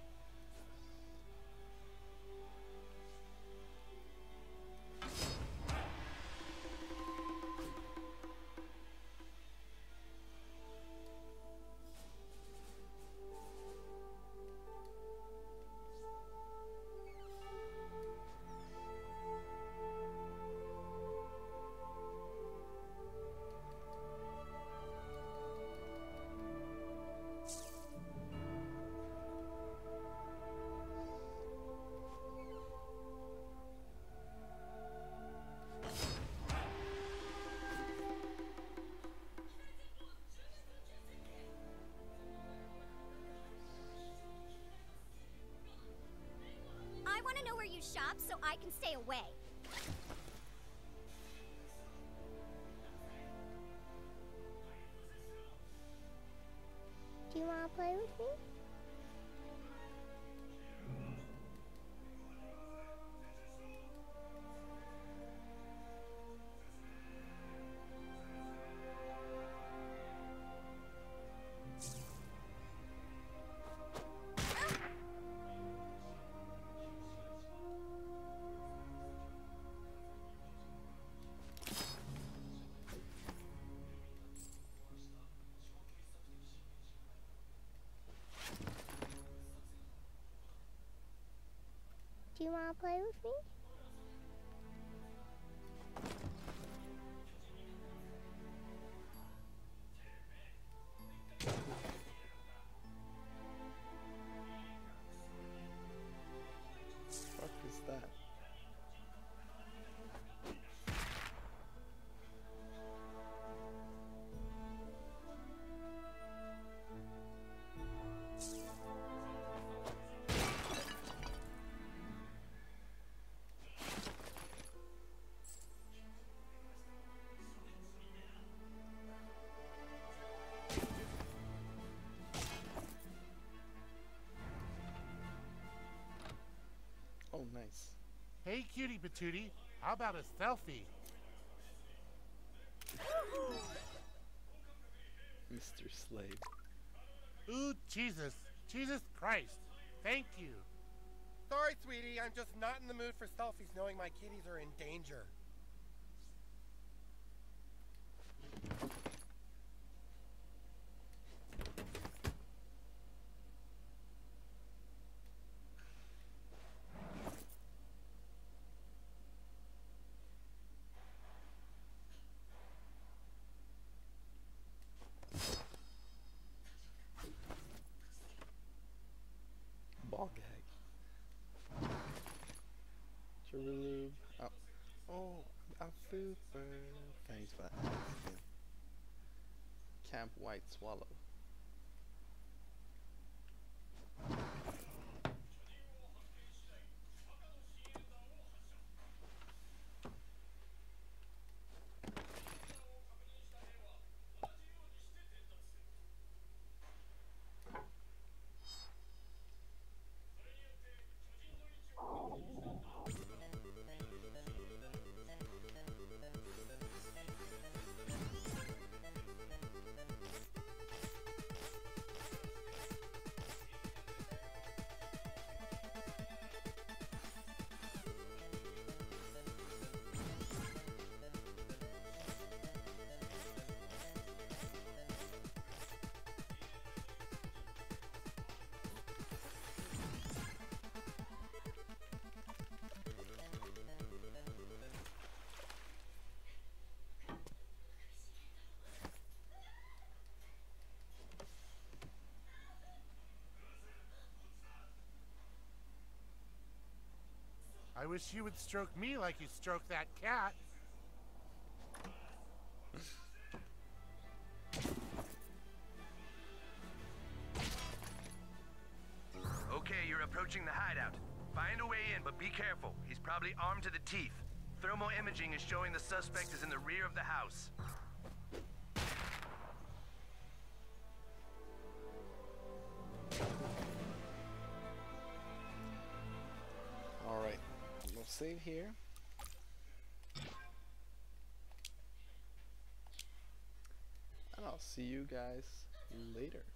I want to know where you shop so I can stay away. Do you want to play with me? Do you want to play with me? What is that? Oh, nice. Hey, cutie patootie, how about a selfie? Mr. Slade. Ooh, Jesus. Jesus Christ. Thank you. Sorry, sweetie, I'm just not in the mood for selfies knowing my kitties are in danger. Ball gag. Chirulube. Oh, I'm super. Thanks for that. Camp White Swallow. I wish you would stroke me like you stroked that cat. Okay, you're approaching the hideout. Find a way in, but be careful. He's probably armed to the teeth. Thermal imaging is showing the suspect is in the rear of the house. Alright, we'll save here. And I'll see you guys later.